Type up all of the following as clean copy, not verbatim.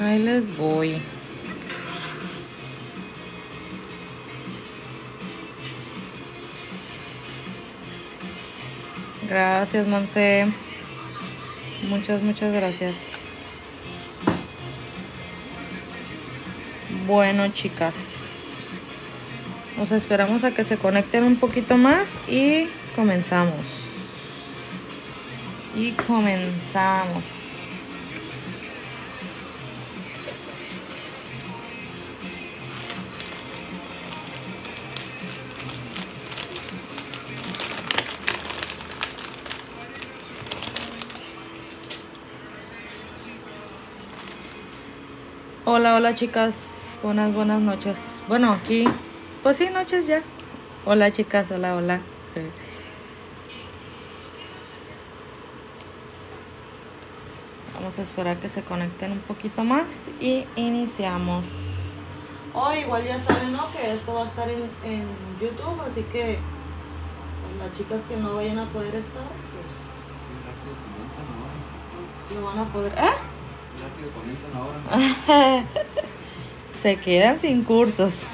Ahí les voy. Gracias, Monse. Muchas gracias. Bueno, chicas, nos esperamos a que se conecten un poquito más y comenzamos. Hola, chicas. Buenas noches. Bueno, aquí, pues sí, noches ya. Hola, chicas. Hola. Vamos a esperar que se conecten un poquito más y iniciamos. Igual ya saben, ¿no? Que esto va a estar en YouTube, así que pues, las chicas que no vayan a poder estar, pues lo van a poder. Se quedan sin cursos.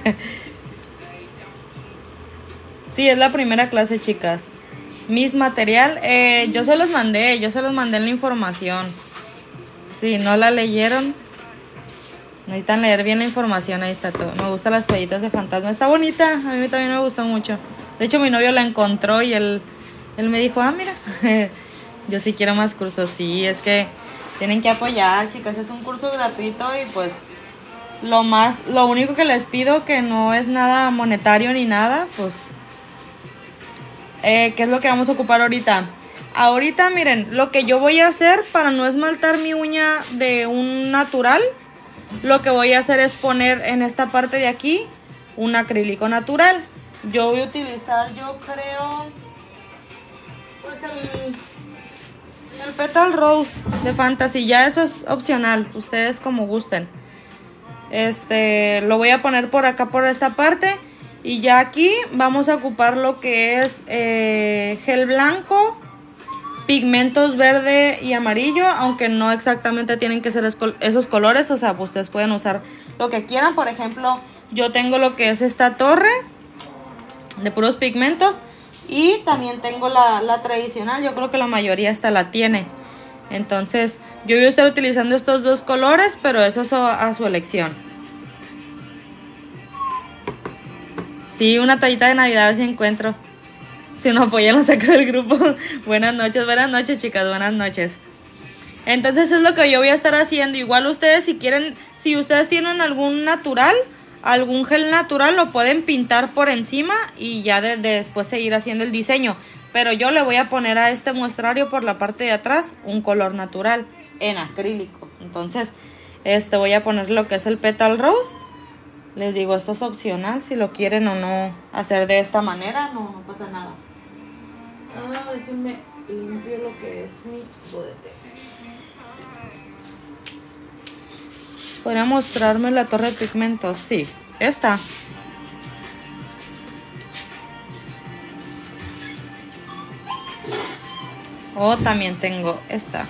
Sí, es la primera clase, chicas. Mis material, yo se los mandé en la información. Si no la leyeron, necesitan leer bien la información. Ahí está todo. Me gustan las toallitas de fantasma. Está bonita, a mí también me gustó mucho. De hecho, mi novio la encontró y él me dijo, mira, yo sí quiero más cursos. Sí, es que tienen que apoyar, chicas. Es un curso gratuito y pues lo único que les pido, que no es nada monetario ni nada, pues ¿qué es lo que vamos a ocupar ahorita? Ahorita, miren, lo que yo voy a hacer para no esmaltar mi uña de un natural, lo que voy a hacer es poner en esta parte de aquí un acrílico natural. Yo voy a utilizar, yo creo, pues el Petal Rose de Fantasy. Ya eso es opcional, ustedes como gusten. Lo voy a poner por acá, por esta parte. Y ya aquí vamos a ocupar lo que es gel blanco, pigmentos verde y amarillo, aunque no exactamente tienen que ser esos colores. O sea, pues ustedes pueden usar lo que quieran. Por ejemplo, yo tengo lo que es esta torre de puros pigmentos. Y también tengo la tradicional. Yo creo que la mayoría hasta la tiene. Entonces yo voy a estar utilizando estos dos colores, pero eso es a su elección. Sí, una toallita de Navidad a ver si encuentro. Si no apoyan, lo saco del grupo. Buenas noches, chicas, buenas noches. Entonces es lo que yo voy a estar haciendo. Igual ustedes, si quieren, si ustedes tienen algún natural, algún gel natural, lo pueden pintar por encima y ya después seguir haciendo el diseño. Pero yo le voy a poner a este muestrario por la parte de atrás un color natural en acrílico. Entonces, voy a poner lo que es el Petal Rose. Les digo, esto es opcional, si lo quieren o no hacer de esta manera, no pasa nada. Déjenme limpio lo que es mi bodete. ¿Podría mostrarme la torre de pigmentos? Sí, esta. También tengo esta.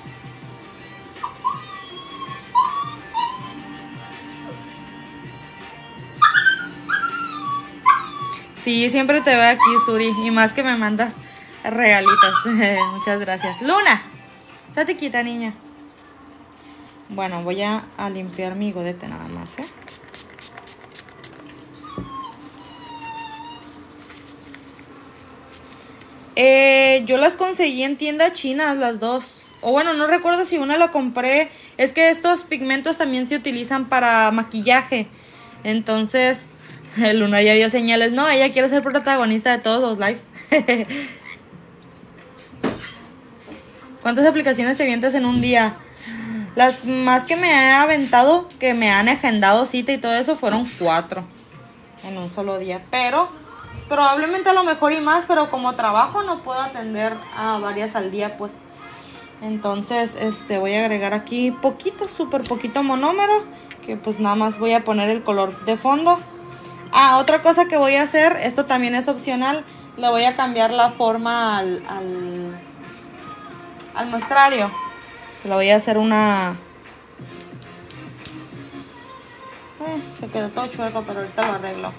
Sí, siempre te veo aquí, Suri. Y más que me mandas regalitos. Muchas gracias. Luna, estate quita, niña. Bueno, voy a limpiar mi godete nada más, yo las conseguí en tiendas chinas, las dos. O bueno, no recuerdo si una la compré. Es que estos pigmentos también se utilizan para maquillaje. Entonces, Luna ya dio señales. No, ella quiere ser protagonista de todos los lives. ¿Cuántas aplicaciones te avientas en un día? Las más que me he aventado, que me han agendado cita y todo eso, fueron 4 en un solo día. Pero probablemente a lo mejor y más, pero como trabajo no puedo atender a varias al día, pues. Entonces, voy a agregar aquí poquito, súper poquito monómero, que pues nada más voy a poner el color de fondo. Otra cosa que voy a hacer, esto también es opcional, le voy a cambiar la forma al muestrario. Se lo voy a hacer una Se quedó todo chueco, pero ahorita lo arreglo.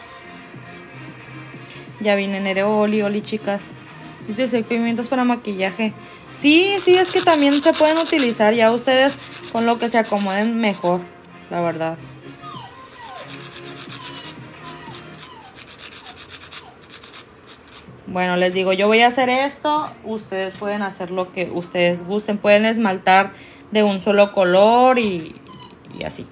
Ya vine Nereoli, oli chicas. Dice pigmentos para maquillaje. Sí, sí, es que también se pueden utilizar ya ustedes con lo que se acomoden mejor, la verdad. Bueno, les digo, yo voy a hacer esto. Ustedes pueden hacer lo que ustedes gusten. Pueden esmaltar de un solo color y así.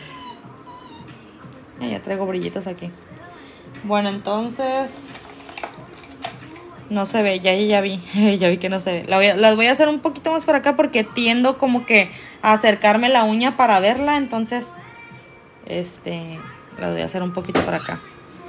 Ya traigo brillitos aquí. Bueno, entonces no se ve, ya vi. Ya vi que no se ve. Las voy a hacer un poquito más para acá porque tiendo como que a acercarme la uña para verla. Entonces, las voy a hacer un poquito para acá.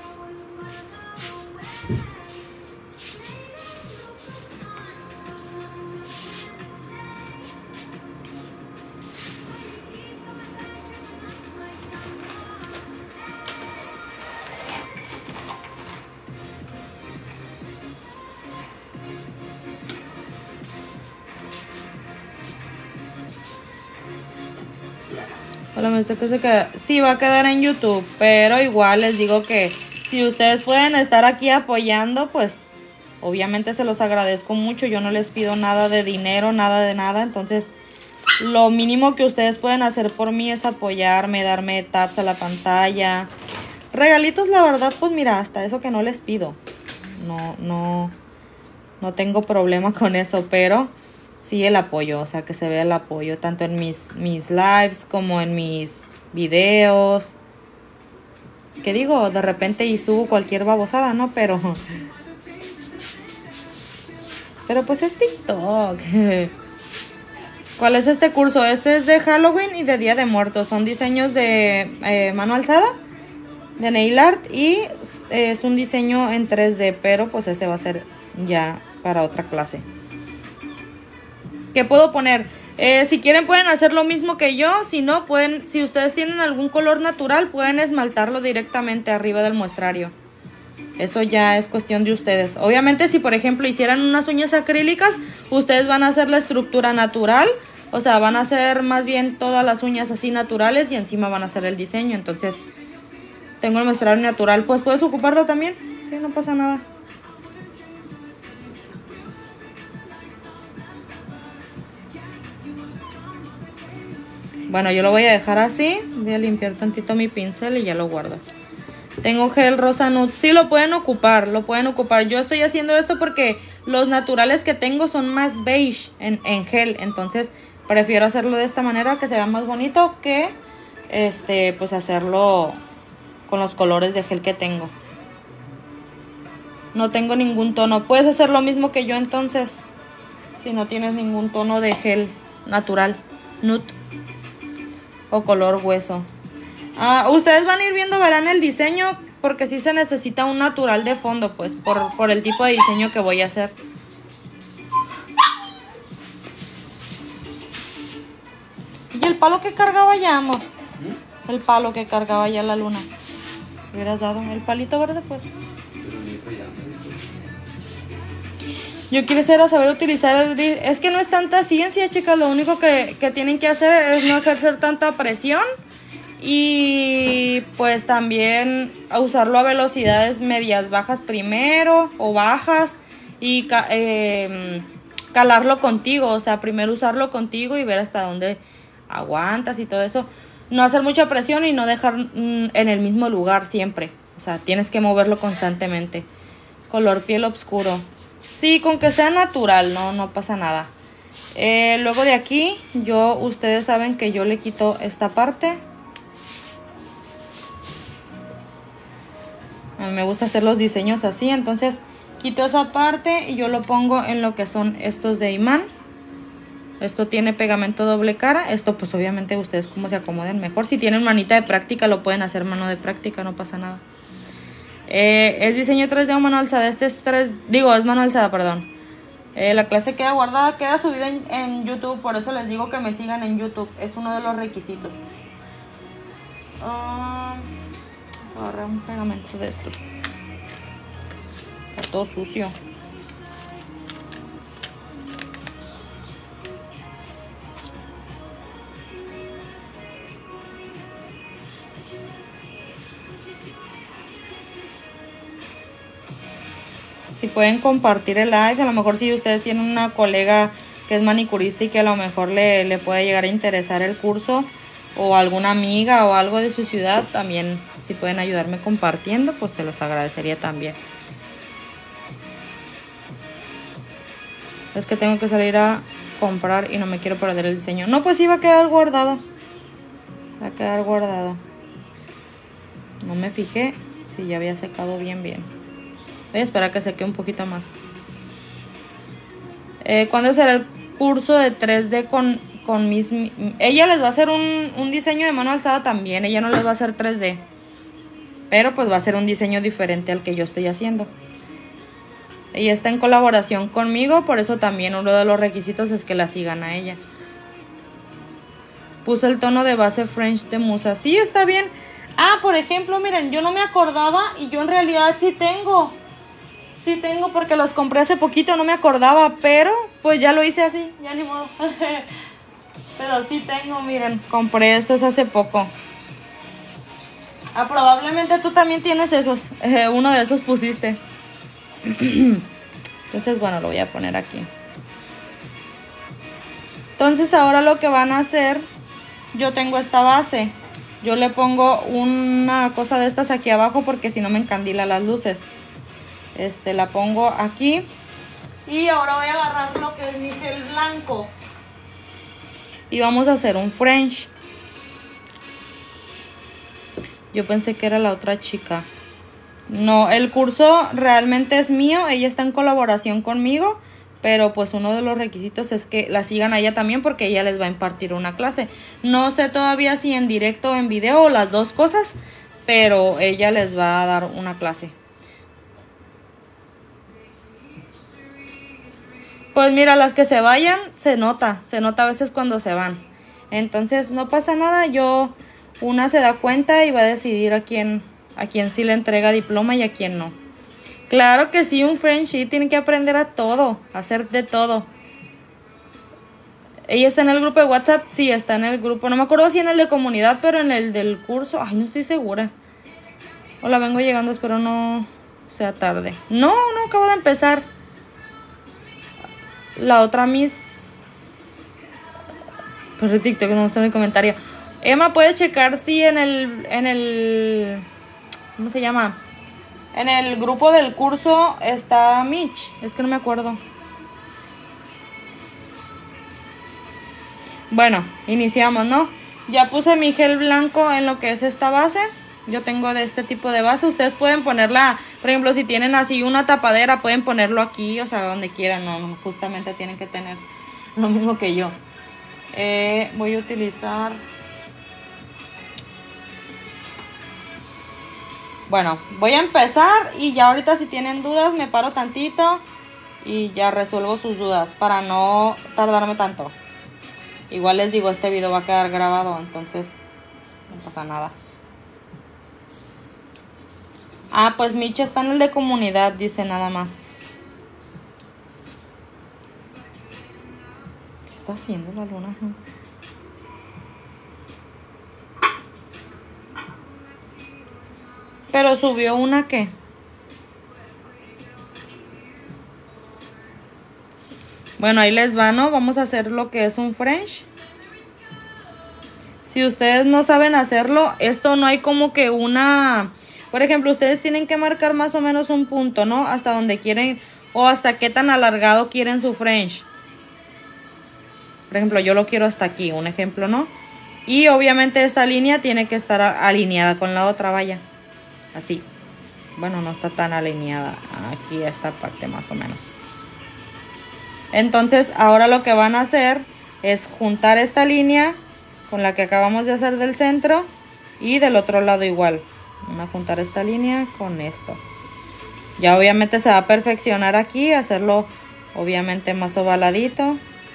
Hola, me dice que sí va a quedar en YouTube, pero igual les digo que si ustedes pueden estar aquí apoyando, pues obviamente se los agradezco mucho. Yo no les pido nada de dinero, nada de nada. Entonces, lo mínimo que ustedes pueden hacer por mí es apoyarme, darme taps a la pantalla. Regalitos, la verdad, pues mira, hasta eso que no les pido. No tengo problema con eso, pero sí el apoyo, o sea, que se vea el apoyo tanto en mis lives como en mis videos. Que digo, de repente y subo cualquier babosada, ¿no? Pero pues es TikTok. ¿Cuál es este curso? Este es de Halloween y de Día de Muertos. Son diseños de mano alzada, de nail art, y es un diseño en 3D, pero pues ese va a ser ya para otra clase. ¿Qué puedo poner? Si quieren pueden hacer lo mismo que yo. Si no, si ustedes tienen algún color natural, pueden esmaltarlo directamente arriba del muestrario. Eso ya es cuestión de ustedes. Obviamente, si por ejemplo hicieran unas uñas acrílicas, ustedes van a hacer la estructura natural. O sea, van a hacer más bien todas las uñas así naturales y encima van a hacer el diseño. Entonces, tengo el muestrario natural. Pues puedes ocuparlo también. Sí, no pasa nada. Bueno, yo lo voy a dejar así. Voy a limpiar tantito mi pincel y ya lo guardo. Tengo gel rosa nude. Sí, lo pueden ocupar, Yo estoy haciendo esto porque los naturales que tengo son más beige en gel. Entonces, prefiero hacerlo de esta manera, que se vea más bonito, que pues hacerlo con los colores de gel que tengo. No tengo ningún tono. Puedes hacer lo mismo que yo entonces, si no tienes ningún tono de gel natural, nude o color hueso. Ustedes van a ir viendo, verán el diseño, porque sí se necesita un natural de fondo, pues por el tipo de diseño que voy a hacer. ¿Y el palo que cargaba ya, amor? El palo que cargaba ya la luna. ¿Me hubieras dado el palito verde, pues? Yo quisiera saber utilizar es que no es tanta ciencia, chicas. Lo único que tienen que hacer es no ejercer tanta presión. Y pues también usarlo a velocidades medias bajas primero o bajas. Y calarlo contigo. O sea, primero usarlo contigo y ver hasta dónde aguantas y todo eso. No hacer mucha presión y no dejar en el mismo lugar siempre. O sea, tienes que moverlo constantemente. Color piel oscuro. Sí, con que sea natural, no pasa nada. Luego de aquí, ustedes saben que yo le quito esta parte. A mí me gusta hacer los diseños así, entonces quito esa parte y yo lo pongo en lo que son estos de imán. Esto tiene pegamento doble cara. Esto pues obviamente ustedes como se acomoden mejor. Si tienen manita de práctica lo pueden hacer mano de práctica, no pasa nada. Es diseño 3D o mano alzada. Este es es mano alzada, perdón. La clase queda guardada, queda subida en YouTube. Por eso les digo que me sigan en YouTube. Es uno de los requisitos. Vamos a agarrar un pegamento de estos. Está todo sucio. Si pueden compartir el like, a lo mejor si ustedes tienen una colega que es manicurista y que a lo mejor le puede llegar a interesar el curso, o alguna amiga o algo de su ciudad, también si pueden ayudarme compartiendo, pues se los agradecería también. Es que tengo que salir a comprar y no me quiero perder el diseño. No, pues sí va a quedar guardado. Va a quedar guardado. No me fijé si ya había secado bien. Voy a esperar a que seque un poquito más. ¿Cuándo será el curso de 3D con mis... Ella les va a hacer un diseño de mano alzada también. Ella no les va a hacer 3D. Pero pues va a ser un diseño diferente al que yo estoy haciendo. Ella está en colaboración conmigo. Por eso también uno de los requisitos es que la sigan a ella. Puso el tono de base French de Musa. Sí, está bien. Ah, por ejemplo, miren, yo no me acordaba. Y yo en realidad sí tengo. Sí tengo porque los compré hace poquito. No me acordaba, pero pues ya lo hice así. Ya ni modo. Pero sí tengo, miren. Compré estos hace poco. Ah, probablemente tú también tienes esos. Uno de esos pusiste. Entonces, bueno, lo voy a poner aquí. Entonces, ahora lo que van a hacer, yo tengo esta base. Yo le pongo una cosa de estas aquí abajo porque si no me encandila las luces. La pongo aquí. Y ahora voy a agarrar lo que es mi gel blanco. Y vamos a hacer un French. Yo pensé que era la otra chica. No, el curso realmente es mío. Ella está en colaboración conmigo. Pero pues uno de los requisitos es que la sigan a ella también porque ella les va a impartir una clase. No sé todavía si en directo o en video o las dos cosas. Pero ella les va a dar una clase. Pues mira, las que se vayan, se nota a veces cuando se van. Entonces no pasa nada, una se da cuenta y va a decidir a quién sí le entrega diploma y a quién no. Claro que sí, un Frenchie tiene que aprender a todo, a hacer de todo. ¿Ella está en el grupo de WhatsApp? Sí, está en el grupo. No me acuerdo si en el de comunidad, pero en el del curso, ay, no estoy segura. Hola, vengo llegando, espero no sea tarde. No, acabo de empezar. La otra Miss... Por TikTok no está en el comentario. Emma, ¿puedes checar si en el ¿cómo se llama? En el grupo del curso está Mitch. Es que no me acuerdo. Bueno, iniciamos, ¿no? Ya puse mi gel blanco en lo que es esta base. Yo tengo de este tipo de base. Ustedes pueden ponerla, por ejemplo, si tienen así una tapadera, pueden ponerlo aquí, o sea, donde quieran. No, justamente tienen que tener lo mismo que yo. Voy a utilizar... Bueno, voy a empezar y ya ahorita si tienen dudas me paro tantito y ya resuelvo sus dudas para no tardarme tanto. Igual les digo, este video va a quedar grabado, entonces no pasa nada. Ah, pues Micho está en el de comunidad, dice nada más. ¿Qué está haciendo la luna? Pero subió una ¿qué? Bueno, ahí les va, ¿no? Vamos a hacer lo que es un French. Si ustedes no saben hacerlo, esto no hay como que una... Por ejemplo, ustedes tienen que marcar más o menos un punto, ¿no? Hasta donde quieren o hasta qué tan alargado quieren su French. Por ejemplo, yo lo quiero hasta aquí, un ejemplo, ¿no? Y obviamente esta línea tiene que estar alineada con la otra, vaya. Así. Bueno, no está tan alineada. Aquí esta parte más o menos. Entonces, ahora lo que van a hacer es juntar esta línea con la que acabamos de hacer del centro y del otro lado igual. Van a juntar esta línea con esto. Ya obviamente se va a perfeccionar aquí, hacerlo obviamente más ovaladito.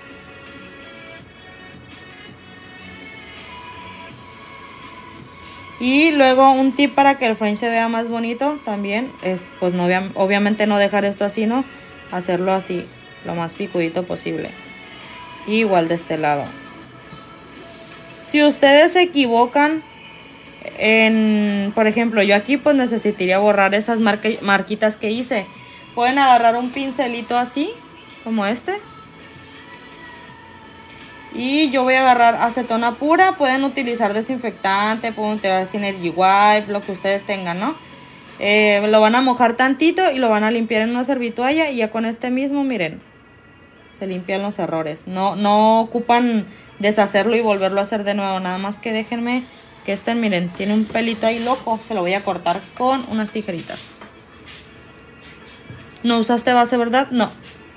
Y luego un tip para que el French se vea más bonito también es, pues no, obviamente no dejar esto así, ¿no? Hacerlo así, lo más picudito posible. Y igual de este lado. Si ustedes se equivocan por ejemplo, yo aquí pues necesitaría borrar esas marquitas que hice. Pueden agarrar un pincelito así, como este. Y yo voy a agarrar acetona pura. Pueden utilizar desinfectante, pueden utilizar Synergy Wipe, lo que ustedes tengan, ¿no? Lo van a mojar tantito y lo van a limpiar en una servitoalla. Y ya con este mismo, miren, se limpian los errores. No ocupan deshacerlo y volverlo a hacer de nuevo. Nada más que déjenme que este, miren, tiene un pelito ahí loco. Se lo voy a cortar con unas tijeritas. ¿No usaste base, verdad? No.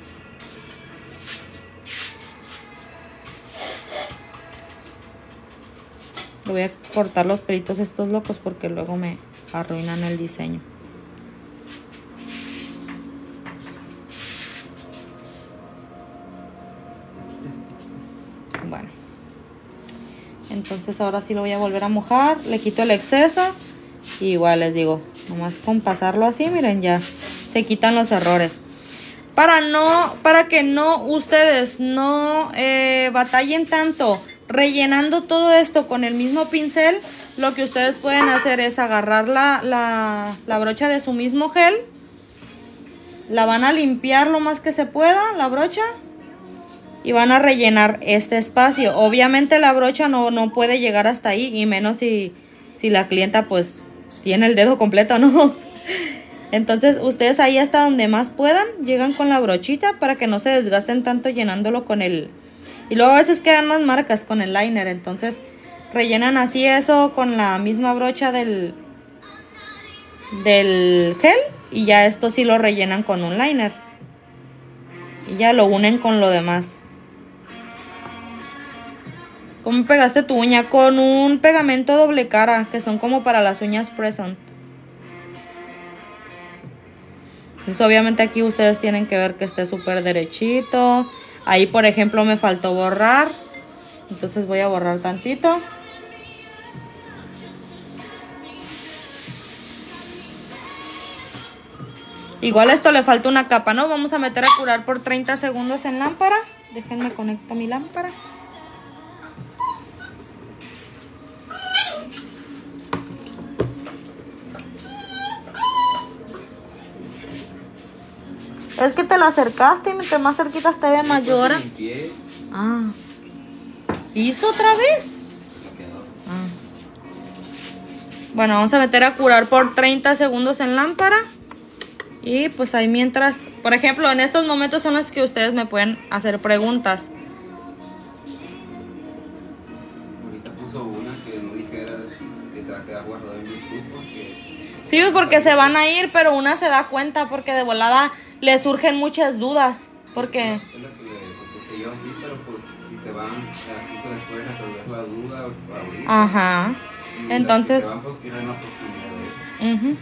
Le voy a cortar los pelitos estos locos porque luego me arruinan el diseño. Bueno. Entonces ahora sí lo voy a volver a mojar. Le quito el exceso. Y igual les digo, nomás con pasarlo así, miren, ya se quitan los errores. Para que ustedes no batallen tanto rellenando todo esto con el mismo pincel, lo que ustedes pueden hacer es agarrar la brocha de su mismo gel. La van a limpiar lo más que se pueda, la brocha. Y van a rellenar este espacio. Obviamente la brocha no puede llegar hasta ahí. Y menos si la clienta pues tiene el dedo completo, ¿no? Entonces ustedes ahí hasta donde más puedan llegan con la brochita para que no se desgasten tanto llenándolo con el... Y luego a veces quedan más marcas con el liner. Entonces rellenan así eso con la misma brocha del gel. Y ya esto sí lo rellenan con un liner. Y ya lo unen con lo demás. ¿Cómo pegaste tu uña? Con un pegamento doble cara, que son como para las uñas press-on. Entonces obviamente aquí ustedes tienen que ver que esté súper derechito. Ahí por ejemplo me faltó borrar. Entonces voy a borrar tantito. Igual esto le falta una capa, ¿no? Vamos a meter a curar por 30 segundos en lámpara. Déjenme conecto mi lámpara. Es que te la acercaste y mientras más cerquita te ve mayor. Ah. ¿Hizo otra vez? Ah. Bueno, vamos a meter a curar por 30 segundos en lámpara. Y pues ahí mientras, por ejemplo, en estos momentos son los que ustedes me pueden hacer preguntas. Ahorita puso una que no dijeras que se va a quedar guardado en YouTube porque... Sí, porque se van a ir, pero una se da cuenta porque de volada le surgen muchas dudas. Porque... Es lo que le contesté yo así, pero pues si se van, aquí se les puede resolver la duda ahorita. Ajá. Y entonces... se van pues pierden la oportunidad de eso.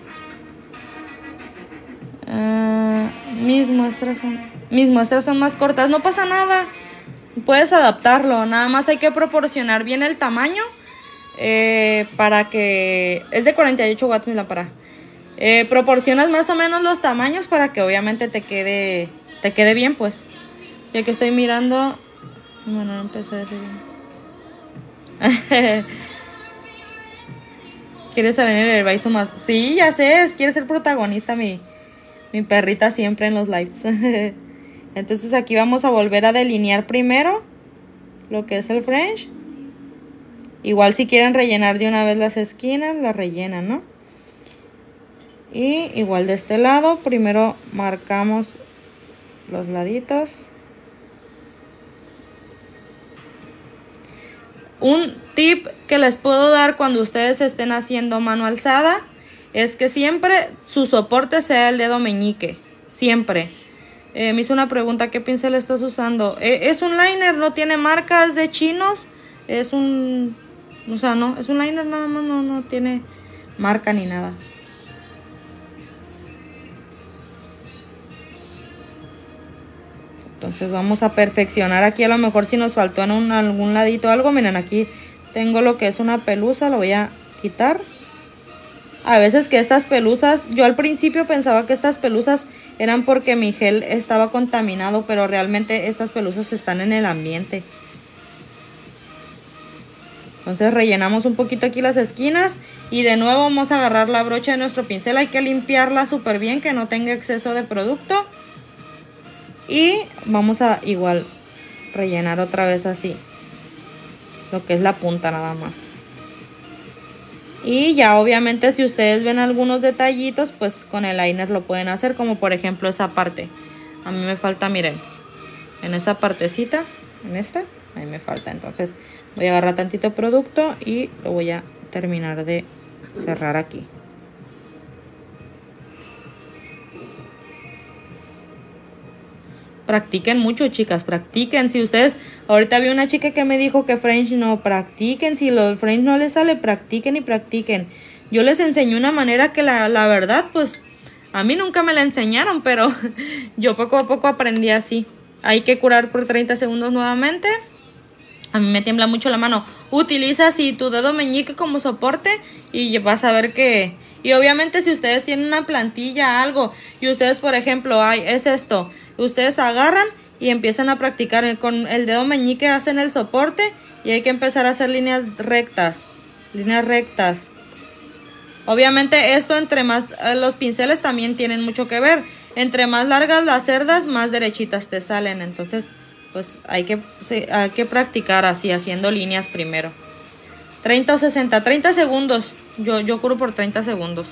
Mis muestras son más cortas. No pasa nada. Puedes adaptarlo. Nada más hay que proporcionar bien el tamaño. Para que... Es de 48 watts mi lámpara. Proporcionas más o menos los tamaños para que obviamente te quede bien, pues. Ya que estoy mirando... Bueno, no empecé a decir bien. ¿Quieres salir en el baizo más? Sí, ya sé. Quiere ser protagonista mi perrita siempre en los lives. Entonces aquí vamos a volver a delinear primero lo que es el French. Igual si quieren rellenar de una vez las esquinas, las rellenan, ¿no? Y igual de este lado, primero marcamos los laditos. Un tip que les puedo dar cuando ustedes estén haciendo mano alzada es que siempre su soporte sea el dedo meñique. Siempre. Me hizo una pregunta, ¿qué pincel estás usando? Es un liner, no tiene marcas de chinos. Es un... O sea, no, es un liner nada más, no tiene marca ni nada. Entonces vamos a perfeccionar aquí. A lo mejor si nos faltó en algún ladito algo. Miren, aquí tengo lo que es una pelusa. Lo voy a quitar. A veces que estas pelusas... Yo al principio pensaba que estas pelusas eran porque mi gel estaba contaminado. Pero realmente estas pelusas están en el ambiente. Entonces rellenamos un poquito aquí las esquinas y de nuevo vamos a agarrar la brocha de nuestro pincel. Hay que limpiarla súper bien, que no tenga exceso de producto. Y vamos a igual rellenar otra vez así, lo que es la punta nada más. Y ya obviamente si ustedes ven algunos detallitos, pues con el liner lo pueden hacer, como por ejemplo esa parte. A mí me falta, miren, en esa partecita, en esta, ahí me falta. Entonces voy a agarrar tantito producto y lo voy a terminar de cerrar aquí. Practiquen mucho, chicas, practiquen. Si ustedes, ahorita vi una chica que me dijo que French no, practiquen. Si lo French no les sale, practiquen y practiquen. Yo les enseñé una manera que la verdad, pues, a mí nunca me la enseñaron, pero yo poco a poco aprendí así. Hay que curar por 30 segundos nuevamente. A mí me tiembla mucho la mano. Utiliza así tu dedo meñique como soporte y vas a ver que... Y obviamente si ustedes tienen una plantilla, algo, y ustedes, por ejemplo, es esto... Ustedes agarran y empiezan a practicar con el dedo meñique, hacen el soporte y hay que empezar a hacer líneas rectas. Líneas rectas. Obviamente esto entre más, los pinceles también tienen mucho que ver. Entre más largas las cerdas, más derechitas te salen. Entonces, pues hay que practicar así, haciendo líneas primero. 30 o 60, 30 segundos. Yo curo por 30 segundos.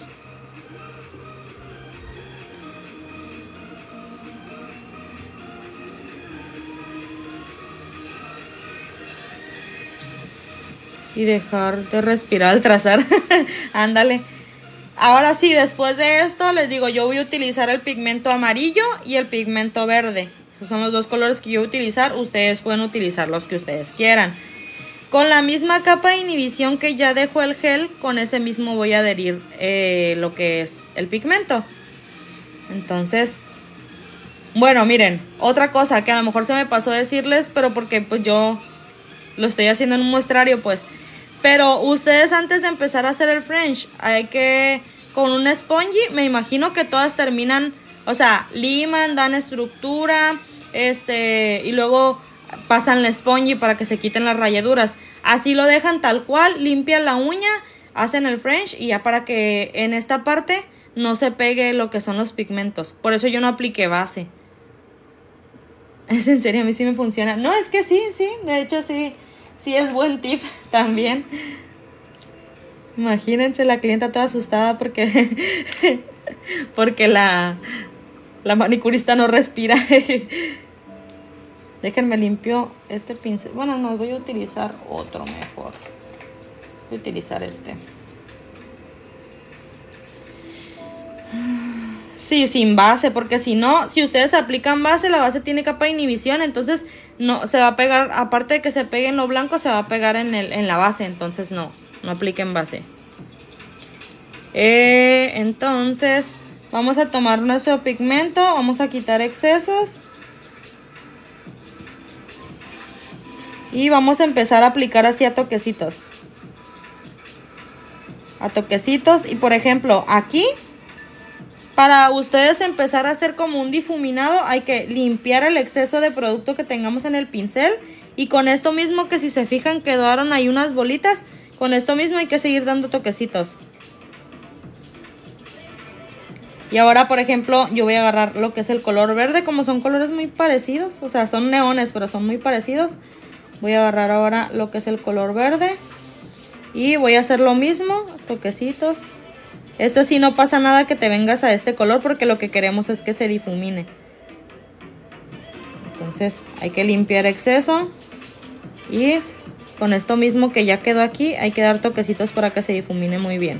Y dejar de respirar al trazar. Ándale. Ahora sí, después de esto les digo, yo voy a utilizar el pigmento amarillo y el pigmento verde. Esos son los dos colores que yo voy a utilizar. Ustedes pueden utilizar los que ustedes quieran. Con la misma capa de inhibición que ya dejó el gel, con ese mismo voy a adherir lo que es el pigmento. Entonces, bueno, miren, otra cosa que a lo mejor se me pasó decirles, pero porque pues yo lo estoy haciendo en un muestrario, pues. Pero ustedes antes de empezar a hacer el French, hay que, con un spongy, me imagino que todas terminan, o sea, liman, dan estructura, y luego pasan la spongy para que se quiten las rayaduras. Así lo dejan tal cual, limpian la uña, hacen el French y ya para que en esta parte no se pegue lo que son los pigmentos. Por eso yo no apliqué base. Es en serio, a mí sí me funciona. No, es que sí, de hecho sí. Sí es buen tip también. Imagínense la clienta toda asustada porque porque la manicurista no respira. Déjenme limpio este pincel. Bueno, no, voy a utilizar otro mejor. Voy a utilizar este. Sí, sin base, porque si no, si ustedes aplican base, la base tiene capa de inhibición, entonces no se va a pegar, aparte de que se pegue en lo blanco, se va a pegar en la base, entonces no apliquen base. Entonces, vamos a tomar nuestro pigmento, vamos a quitar excesos. Y vamos a empezar a aplicar así a toquecitos. A toquecitos, y por ejemplo, aquí... Para ustedes empezar a hacer como un difuminado, hay que limpiar el exceso de producto que tengamos en el pincel. Y con esto mismo, que si se fijan quedaron ahí unas bolitas, con esto mismo hay que seguir dando toquecitos. Y ahora, por ejemplo, yo voy a agarrar lo que es el color verde, como son colores muy parecidos. O sea, son neones, pero son muy parecidos. Voy a agarrar ahora lo que es el color verde. Y voy a hacer lo mismo, toquecitos. Este sí no pasa nada que te vengas a este color porque lo que queremos es que se difumine. Entonces hay que limpiar exceso. Y con esto mismo que ya quedó aquí, hay que dar toquecitos para que se difumine muy bien.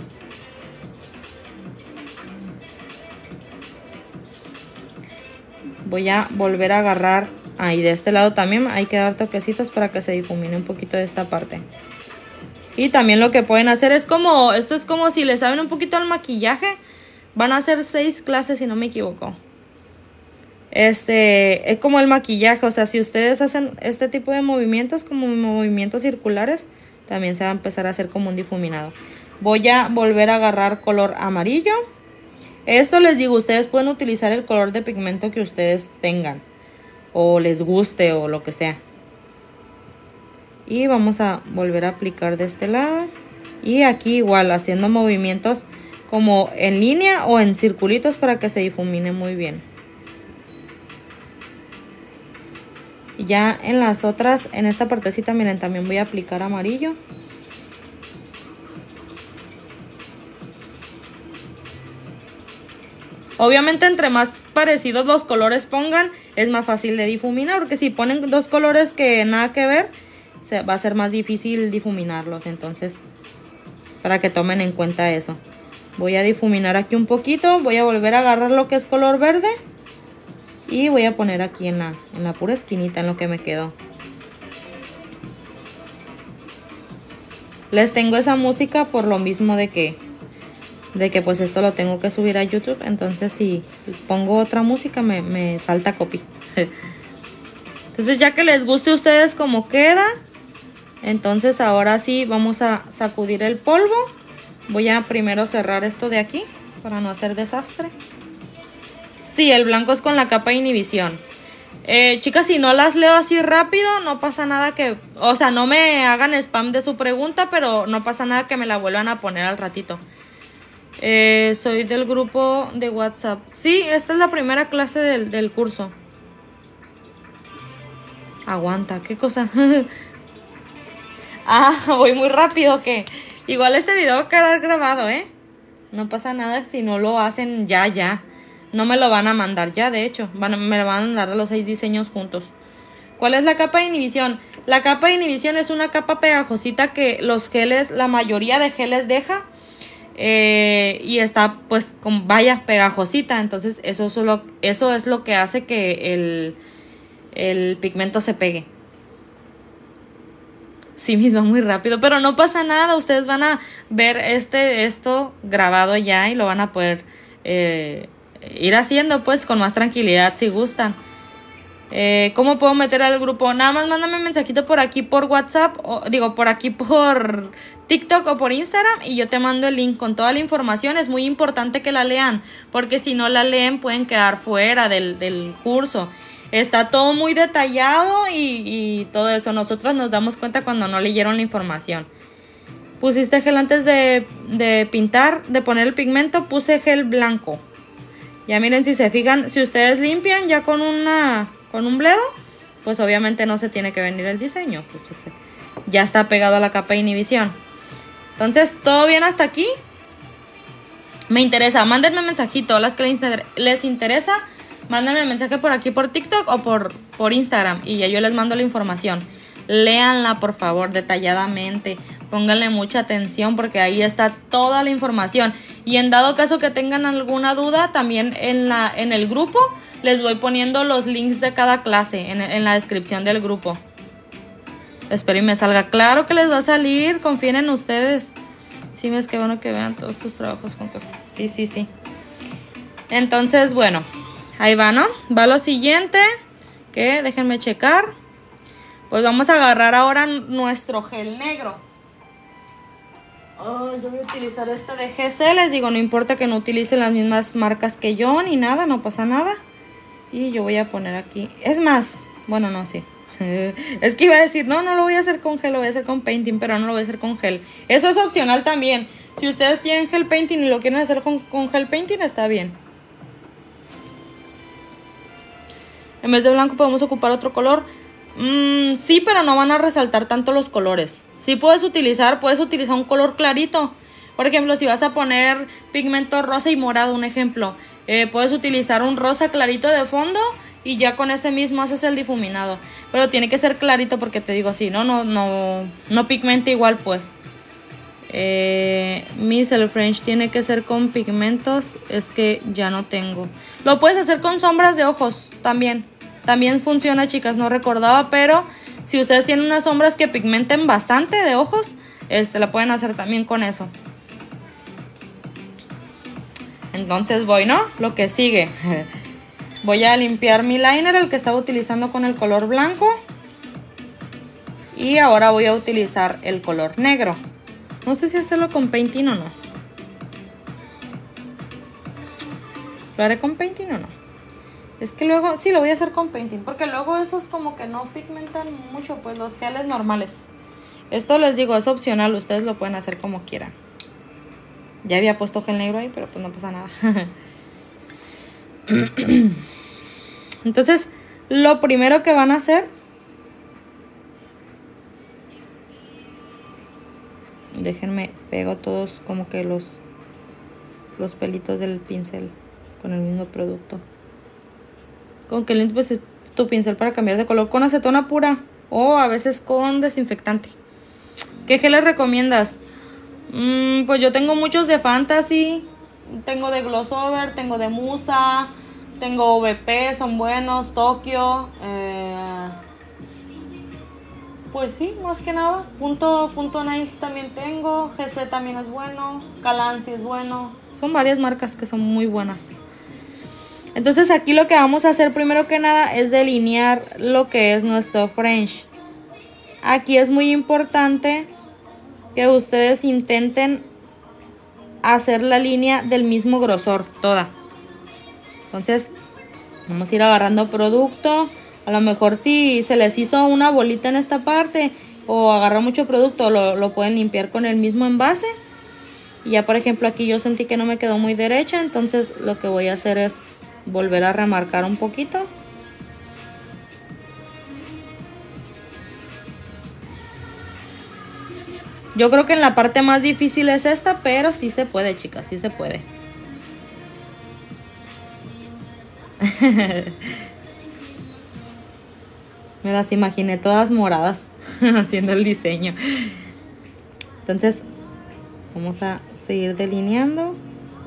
Voy a volver a agarrar. Ahí de este lado también hay que dar toquecitos para que se difumine un poquito de esta parte. Y también lo que pueden hacer es como, esto es como si les saben un poquito al maquillaje. Van a hacer 6 clases si no me equivoco. Es como el maquillaje, o sea, si ustedes hacen este tipo de movimientos, como movimientos circulares, también se va a empezar a hacer como un difuminado. Voy a volver a agarrar color amarillo. Esto les digo, ustedes pueden utilizar el color de pigmento que ustedes tengan, o les guste, o lo que sea. Y vamos a volver a aplicar de este lado. Y aquí igual haciendo movimientos como en línea o en circulitos para que se difumine muy bien. Y ya en las otras, en esta partecita, miren, también voy a aplicar amarillo. Obviamente entre más parecidos los colores pongan, es más fácil de difuminar, porque si ponen dos colores que nada que ver, va a ser más difícil difuminarlos. Entonces, para que tomen en cuenta eso. Voy a difuminar aquí un poquito, voy a volver a agarrar lo que es color verde y voy a poner aquí en la pura esquinita, en lo que me quedó. Les tengo esa música por lo mismo de que pues esto lo tengo que subir a YouTube. Entonces si pongo otra música me salta copy. Entonces ya que les guste a ustedes cómo queda, entonces ahora sí vamos a sacudir el polvo. Voy a primero cerrar esto de aquí para no hacer desastre. Sí, el blanco es con la capa de inhibición. Chicas, si no las leo así rápido, no pasa nada que... O sea, no me hagan spam de su pregunta, pero no pasa nada que me la vuelvan a poner al ratito. Soy del grupo de WhatsApp. Sí, esta es la primera clase del curso. Aguanta, ¿qué cosa? Voy muy rápido, ¿qué? Igual este video va a quedar grabado, No pasa nada si no lo hacen ya. No me lo van a mandar ya, de hecho. Me lo van a mandar los 6 diseños juntos. ¿Cuál es la capa de inhibición? La capa de inhibición es una capa pegajosita que los geles, la mayoría de geles deja. Y está pues con vaya pegajosita. Entonces eso es lo que hace que el pigmento se pegue. Sí, mismo muy rápido, pero no pasa nada. Ustedes van a ver esto grabado ya y lo van a poder ir haciendo pues con más tranquilidad si gustan. ¿Cómo puedo meter al grupo? Nada más mándame un mensajito por aquí por WhatsApp, por aquí por TikTok o por Instagram y yo te mando el link con toda la información. Es muy importante que la lean, porque si no la leen pueden quedar fuera del curso. Está todo muy detallado y todo eso. Nosotros nos damos cuenta cuando no leyeron la información. Pusiste gel antes de pintar, de poner el pigmento, puse gel blanco. Ya miren, si se fijan, si ustedes limpian ya con un bledo, pues obviamente no se tiene que venir el diseño. Pues ya está pegado a la capa de inhibición. Entonces, ¿todo bien hasta aquí? Me interesa, mándenme un mensajito. Las que les interesa, mándenme un mensaje por aquí por TikTok o por Instagram y ya yo les mando la información. Léanla por favor detalladamente, pónganle mucha atención porque ahí está toda la información. Y en dado caso que tengan alguna duda, también en el grupo les voy poniendo los links de cada clase en la descripción del grupo. Espero y me salga. Claro que les va a salir, confíen en ustedes. Sí, es que bueno que vean todos tus trabajos juntos. Sí. Entonces, bueno, ahí va, ¿no? Va lo siguiente, que déjenme checar. Pues vamos a agarrar ahora nuestro gel negro. Yo voy a utilizar este de GC. Les digo, no importa que no utilicen las mismas marcas que yo ni nada, no pasa nada. Y yo voy a poner aquí. Es más, bueno, no, sí. Es que iba a decir, no lo voy a hacer con gel, lo voy a hacer con painting, pero no lo voy a hacer con gel. Eso es opcional también. Si ustedes tienen gel painting y lo quieren hacer con gel painting, está bien. En vez de blanco podemos ocupar otro color. Sí, pero no van a resaltar tanto los colores. Sí puedes utilizar un color clarito. Por ejemplo, si vas a poner pigmento rosa y morado, un ejemplo, puedes utilizar un rosa clarito de fondo y ya con ese mismo haces el difuminado. Pero tiene que ser clarito porque te digo, si no pigmenta igual, pues. Miss el French tiene que ser con pigmentos. Es que ya no tengo. Lo puedes hacer con sombras de ojos también. También funciona, chicas, no recordaba, pero si ustedes tienen unas sombras que pigmenten bastante de ojos, la pueden hacer también con eso. Entonces voy, ¿no? Lo que sigue. Voy a limpiar mi liner, el que estaba utilizando con el color blanco. Y ahora voy a utilizar el color negro. No sé si hacerlo con painting o no. ¿Lo haré con painting o no? Es que luego, sí, lo voy a hacer con painting, porque luego esos como que no pigmentan mucho, pues los geles normales. Esto les digo, es opcional, ustedes lo pueden hacer como quieran. Ya había puesto gel negro ahí, pero pues no pasa nada. Entonces, lo primero que van a hacer, déjenme pego todos como que los pelitos del pincel con el mismo producto. Con que limpies tu pincel para cambiar de color con acetona pura o a veces con desinfectante. ¿Qué gel les recomiendas? Pues yo tengo muchos de Fantasy, tengo de Gloss Over, tengo de Musa, tengo VP, son buenos, Tokio, pues sí, más que nada, punto Nice también tengo, GC también es bueno, Calansi es bueno, son varias marcas que son muy buenas. Entonces aquí lo que vamos a hacer primero que nada es delinear lo que es nuestro French. Aquí es muy importante que ustedes intenten hacer la línea del mismo grosor, toda. Entonces vamos a ir agarrando producto. A lo mejor si se les hizo una bolita en esta parte o agarrar mucho producto, lo pueden limpiar con el mismo envase. Y ya por ejemplo aquí yo sentí que no me quedó muy derecha, entonces lo que voy a hacer es volver a remarcar un poquito. Yo creo que en la parte más difícil es esta, pero sí se puede, chicas, sí se puede. Me las imaginé todas moradas haciendo el diseño. Entonces vamos a seguir delineando.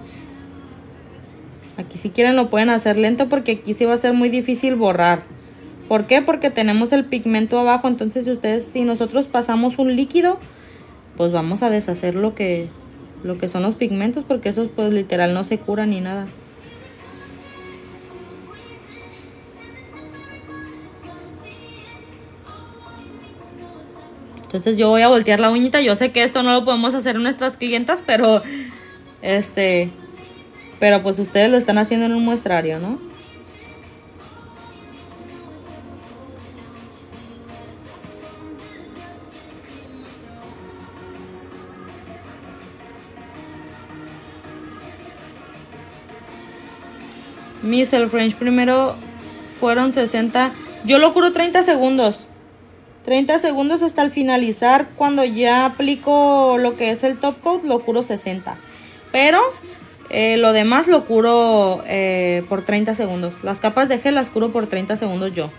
Aquí si quieren lo pueden hacer lento porque aquí sí va a ser muy difícil borrar. ¿Por qué? Porque tenemos el pigmento abajo. Entonces si nosotros pasamos un líquido, pues vamos a deshacer lo que son los pigmentos, porque esos pues literal no se curan ni nada. Entonces yo voy a voltear la uñita. Yo sé que esto no lo podemos hacer en nuestras clientas, pero pero pues ustedes lo están haciendo en un muestrario, ¿no? Mis el French primero fueron 60. Yo lo curo 30 segundos. 30 segundos hasta el finalizar. Cuando ya aplico lo que es el top coat, lo curo 60. Pero lo demás lo curo por 30 segundos. Las capas de gel las curo por 30 segundos yo.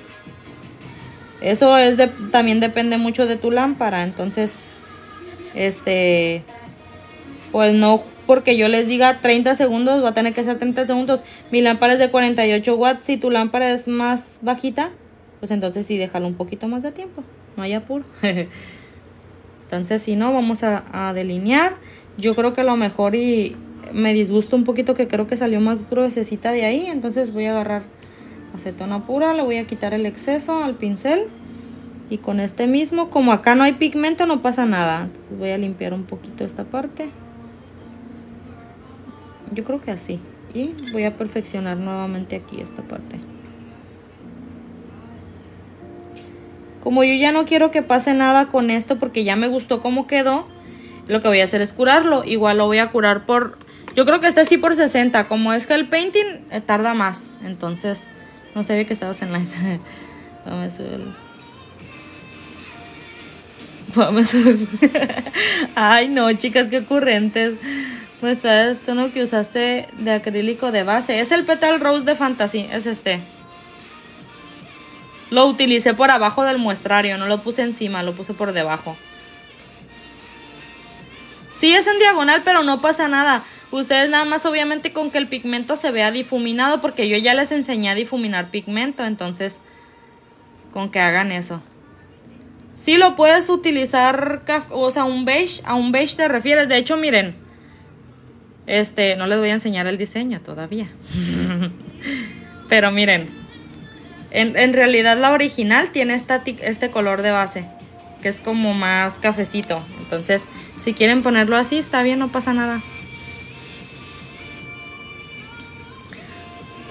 Eso es también depende mucho de tu lámpara. Entonces, pues no porque yo les diga 30 segundos, va a tener que ser 30 segundos. Mi lámpara es de 48 watts. Si tu lámpara es más bajita, pues entonces sí, déjalo un poquito más de tiempo. No hay apuro. Entonces, si no, vamos a delinear. Yo creo que lo mejor, y me disgusta un poquito que creo que salió más gruesecita de ahí. Entonces voy a agarrar acetona pura, le voy a quitar el exceso al pincel. Y con este mismo, como acá no hay pigmento, no pasa nada. Entonces voy a limpiar un poquito esta parte. Yo creo que así. Y voy a perfeccionar nuevamente aquí esta parte. Como yo ya no quiero que pase nada con esto porque ya me gustó cómo quedó, lo que voy a hacer es curarlo. Igual lo voy a curar por... Yo creo que este sí por 60. Como es que el painting tarda más. Entonces, no sabía que estabas en live. Vamos a subirlo. Vamos a subirlo. Ay, no, chicas, qué ocurrentes. Pues el tono que usaste de acrílico de base. Es el Petal Rose de Fantasy. Es este. Lo utilicé por abajo del muestrario. No lo puse encima, lo puse por debajo. Sí, es en diagonal, pero no pasa nada. Ustedes nada más obviamente con que el pigmento se vea difuminado, porque yo ya les enseñé a difuminar pigmento. Entonces, con que hagan eso. Sí lo puedes utilizar, o sea, un beige. A un beige te refieres. De hecho, miren. No les voy a enseñar el diseño todavía. Pero miren. En realidad la original tiene este color de base. Que es como más cafecito. Entonces, si quieren ponerlo así, está bien, no pasa nada.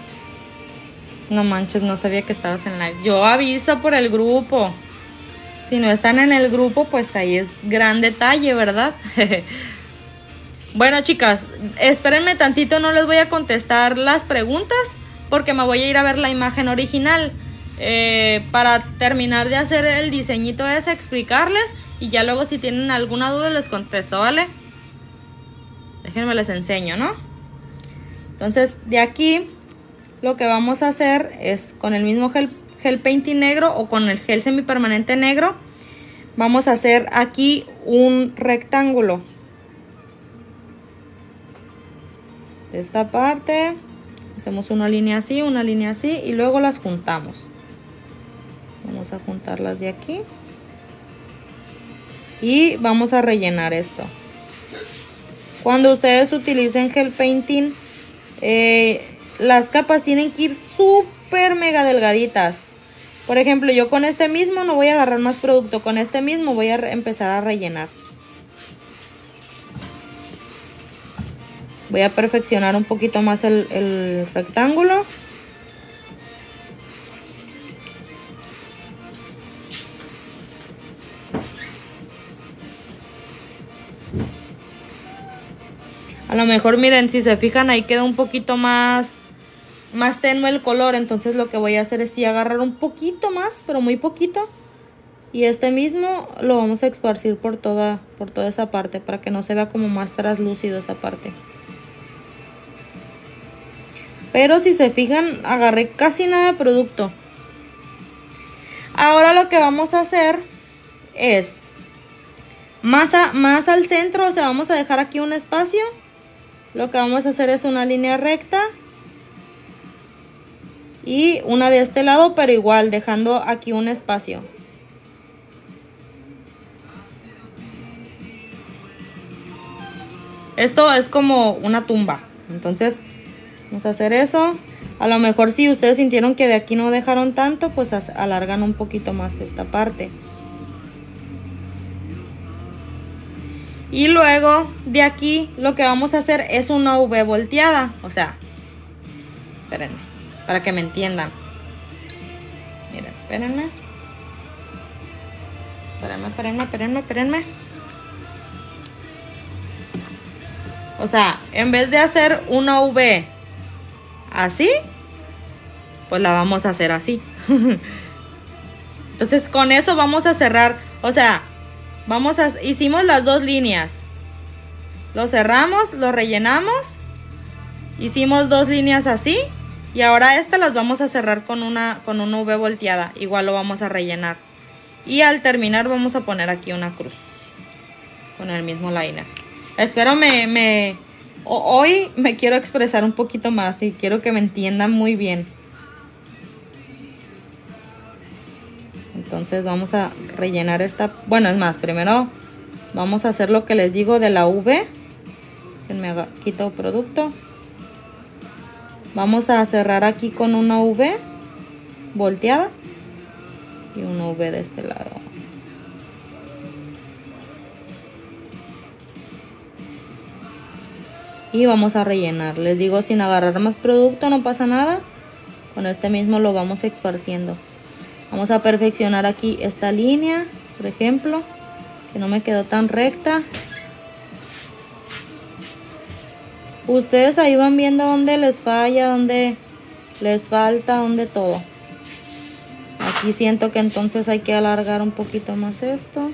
No manches, no sabía que estabas en live. Yo aviso por el grupo. Si no están en el grupo, pues ahí es gran detalle, ¿verdad? Bueno, chicas, espérenme tantito, no les voy a contestar las preguntas porque me voy a ir a ver la imagen original. Para terminar de hacer el diseñito ese, explicarles y ya luego si tienen alguna duda les contesto, ¿vale? Déjenme les enseño, ¿no? Entonces de aquí lo que vamos a hacer es con el mismo gel painting negro o con el gel semipermanente negro, vamos a hacer aquí un rectángulo. De esta parte hacemos una línea así y luego las juntamos. Vamos a juntarlas de aquí y vamos a rellenar esto. Cuando ustedes utilicen gel painting, las capas tienen que ir súper mega delgaditas. Por ejemplo, yo con este mismo no voy a agarrar más producto, con este mismo voy a empezar a rellenar. Voy a perfeccionar un poquito más el rectángulo. A lo mejor miren, si se fijan ahí queda un poquito más tenue el color. Entonces lo que voy a hacer es sí agarrar un poquito más, pero muy poquito. Y este mismo lo vamos a esparcir por toda esa parte para que no se vea como más traslúcido esa parte. Pero si se fijan, agarré casi nada de producto. Ahora lo que vamos a hacer es más al centro, o sea, vamos a dejar aquí un espacio. Lo que vamos a hacer es una línea recta y una de este lado, pero igual dejando aquí un espacio. Esto es como una tumba, entonces vamos a hacer eso. A lo mejor si ustedes sintieron que de aquí no dejaron tanto, pues alargan un poquito más esta parte. Y luego de aquí lo que vamos a hacer es una V volteada. O sea, espérenme, para que me entiendan. Miren, espérenme. O sea, en vez de hacer una V así, pues la vamos a hacer así. Entonces con eso vamos a cerrar. O sea, hicimos las dos líneas. Lo cerramos, lo rellenamos. Hicimos dos líneas así. Y ahora estas las vamos a cerrar con una V volteada. Igual lo vamos a rellenar. Y al terminar vamos a poner aquí una cruz. Con el mismo liner. Espero hoy me quiero expresar un poquito más. Y quiero que me entiendan muy bien. Entonces vamos a rellenar esta. Bueno, es más, primero vamos a hacer lo que les digo de la V. Quito producto. Vamos a cerrar aquí con una V volteada y una V de este lado. Y vamos a rellenar. Les digo, sin agarrar más producto no pasa nada. Con este mismo lo vamos esparciendo. Vamos a perfeccionar aquí esta línea, por ejemplo, que no me quedó tan recta. Ustedes ahí van viendo dónde les falla, dónde les falta, dónde todo. Aquí siento que entonces hay que alargar un poquito más esto.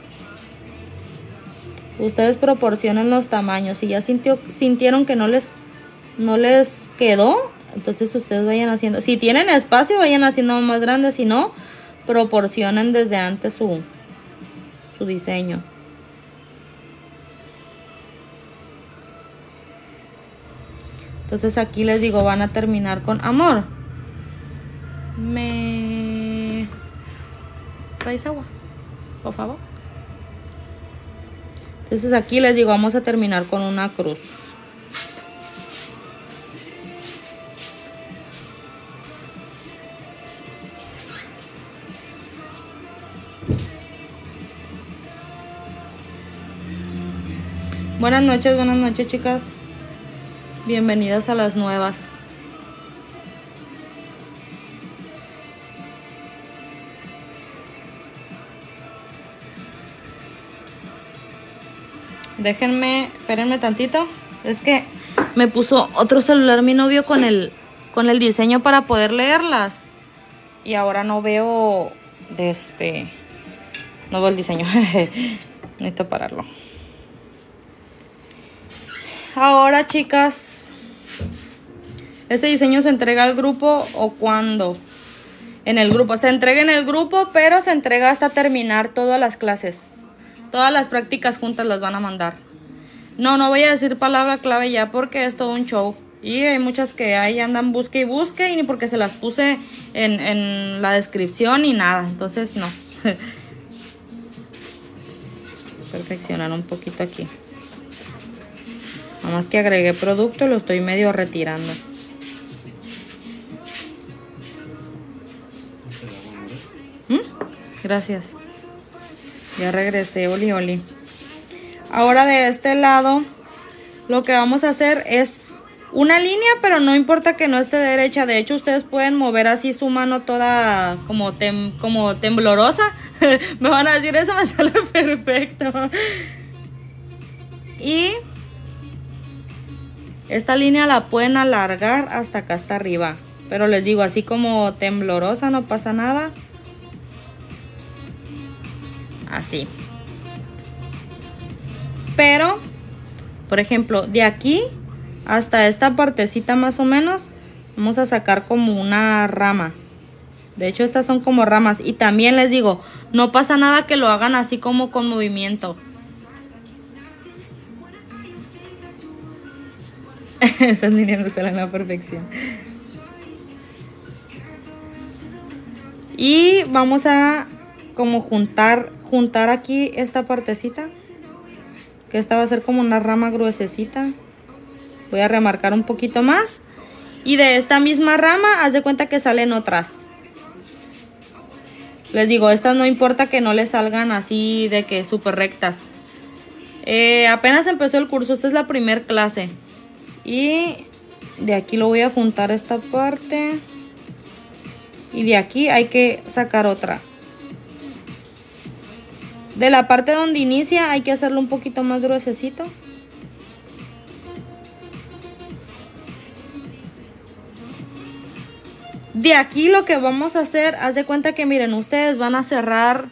Ustedes proporcionan los tamaños. Si ya sintieron que no les quedó, entonces ustedes vayan haciendo. Si tienen espacio, vayan haciendo más grande. Si no, proporcionen desde antes su diseño. Entonces aquí les digo, van a terminar con amor. ¿Me traes agua, por favor? Entonces aquí les digo, vamos a terminar con una cruz. Buenas noches, chicas. Bienvenidas a las nuevas. Déjenme, espérenme tantito. Es que me puso otro celular mi novio con el diseño para poder leerlas. Y ahora no veo no veo el diseño. Necesito pararlo. Ahora, chicas, ¿este diseño se entrega al grupo o cuándo? En el grupo. Se entrega en el grupo, pero se entrega hasta terminar todas las clases. Todas las prácticas juntas las van a mandar. No voy a decir palabra clave ya porque es todo un show. Y hay muchas que ahí andan busque y busque y ni porque se las puse en la descripción ni nada. Entonces no. Perfeccionar un poquito aquí. Nada más que agregué producto, lo estoy medio retirando. Gracias. Ya regresé, oli oli. Ahora de este lado lo que vamos a hacer es una línea, pero no importa que no esté derecha. De hecho, ustedes pueden mover así su mano toda como temblorosa. Me van a decir eso, me sale perfecto. Y esta línea la pueden alargar hasta acá, hasta arriba. Pero les digo, así como temblorosa, no pasa nada. Así. Pero, por ejemplo, de aquí hasta esta partecita más o menos, vamos a sacar como una rama. De hecho, estas son como ramas. Y también les digo, no pasa nada que lo hagan así como con movimiento. Esas líneas no salen a la perfección. Y vamos a como juntar aquí esta partecita. Que esta va a ser como una rama gruesecita. Voy a remarcar un poquito más. Y de esta misma rama, haz de cuenta que salen otras. Les digo, estas no importa que no les salgan así de que súper rectas. Apenas empezó el curso, esta es la primera clase. Y de aquí lo voy a juntar esta parte. Y de aquí hay que sacar otra. De la parte donde inicia hay que hacerlo un poquito más gruesecito. De aquí lo que vamos a hacer, haz de cuenta que miren, ustedes van a cerrar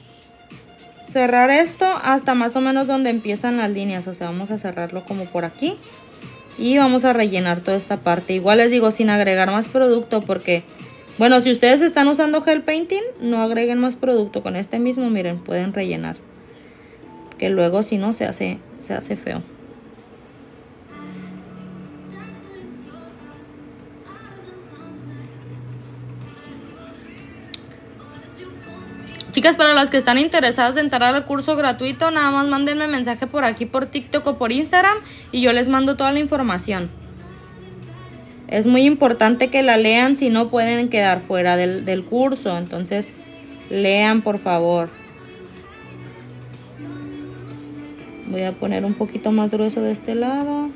esto hasta más o menos donde empiezan las líneas. O sea, vamos a cerrarlo como por aquí. Y vamos a rellenar toda esta parte. Igual les digo, sin agregar más producto porque... Bueno, si ustedes están usando gel painting, no agreguen más producto. Con este mismo, miren, pueden rellenar. Que luego si no se hace feo. Chicas, para las que están interesadas en entrar al curso gratuito, nada más mándenme mensaje por aquí, por TikTok o por Instagram y yo les mando toda la información. Es muy importante que la lean, si no pueden quedar fuera del curso. Entonces, lean por favor. Voy a poner un poquito más grueso de este lado.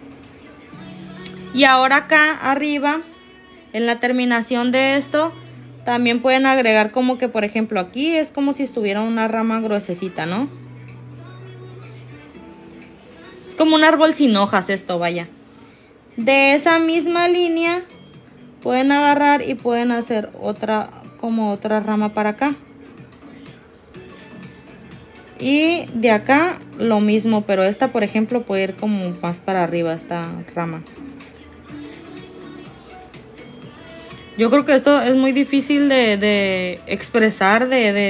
Y ahora acá arriba, en la terminación de esto, también pueden agregar como que, por ejemplo, aquí es como si estuviera una rama gruesecita, ¿no? Es como un árbol sin hojas esto, vaya. De esa misma línea pueden agarrar y pueden hacer otra, como otra rama para acá. Y de acá lo mismo, pero esta, por ejemplo, puede ir como más para arriba, esta rama. Yo creo que esto es muy difícil de expresar,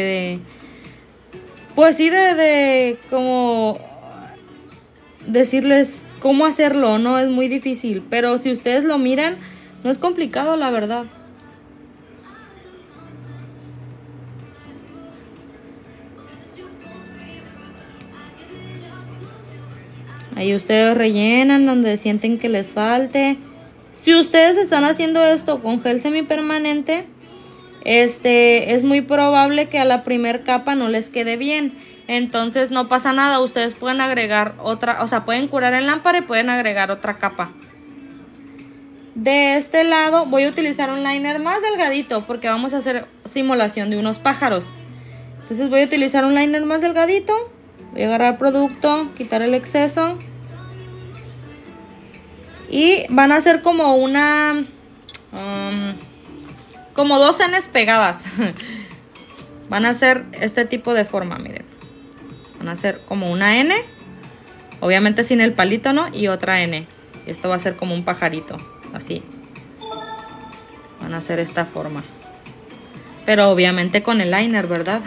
pues sí, de como decirles cómo hacerlo, ¿no? Es muy difícil, pero si ustedes lo miran, no es complicado, la verdad. Ahí ustedes rellenan donde sienten que les falte. Si ustedes están haciendo esto con gel semipermanente, es muy probable que a la primer capa no les quede bien. Entonces no pasa nada, ustedes pueden agregar otra, o sea, pueden curar el lámpara y pueden agregar otra capa. De este lado voy a utilizar un liner más delgadito porque vamos a hacer simulación de unos pájaros. Entonces voy a utilizar un liner más delgadito. Voy a agarrar producto, quitar el exceso. Y van a ser como una... como dos N's pegadas. Van a ser este tipo de forma, miren. Van a ser como una N. Obviamente sin el palito, ¿no? Y otra N. Esto va a ser como un pajarito. Así. Van a ser esta forma. Pero obviamente con el liner, ¿verdad?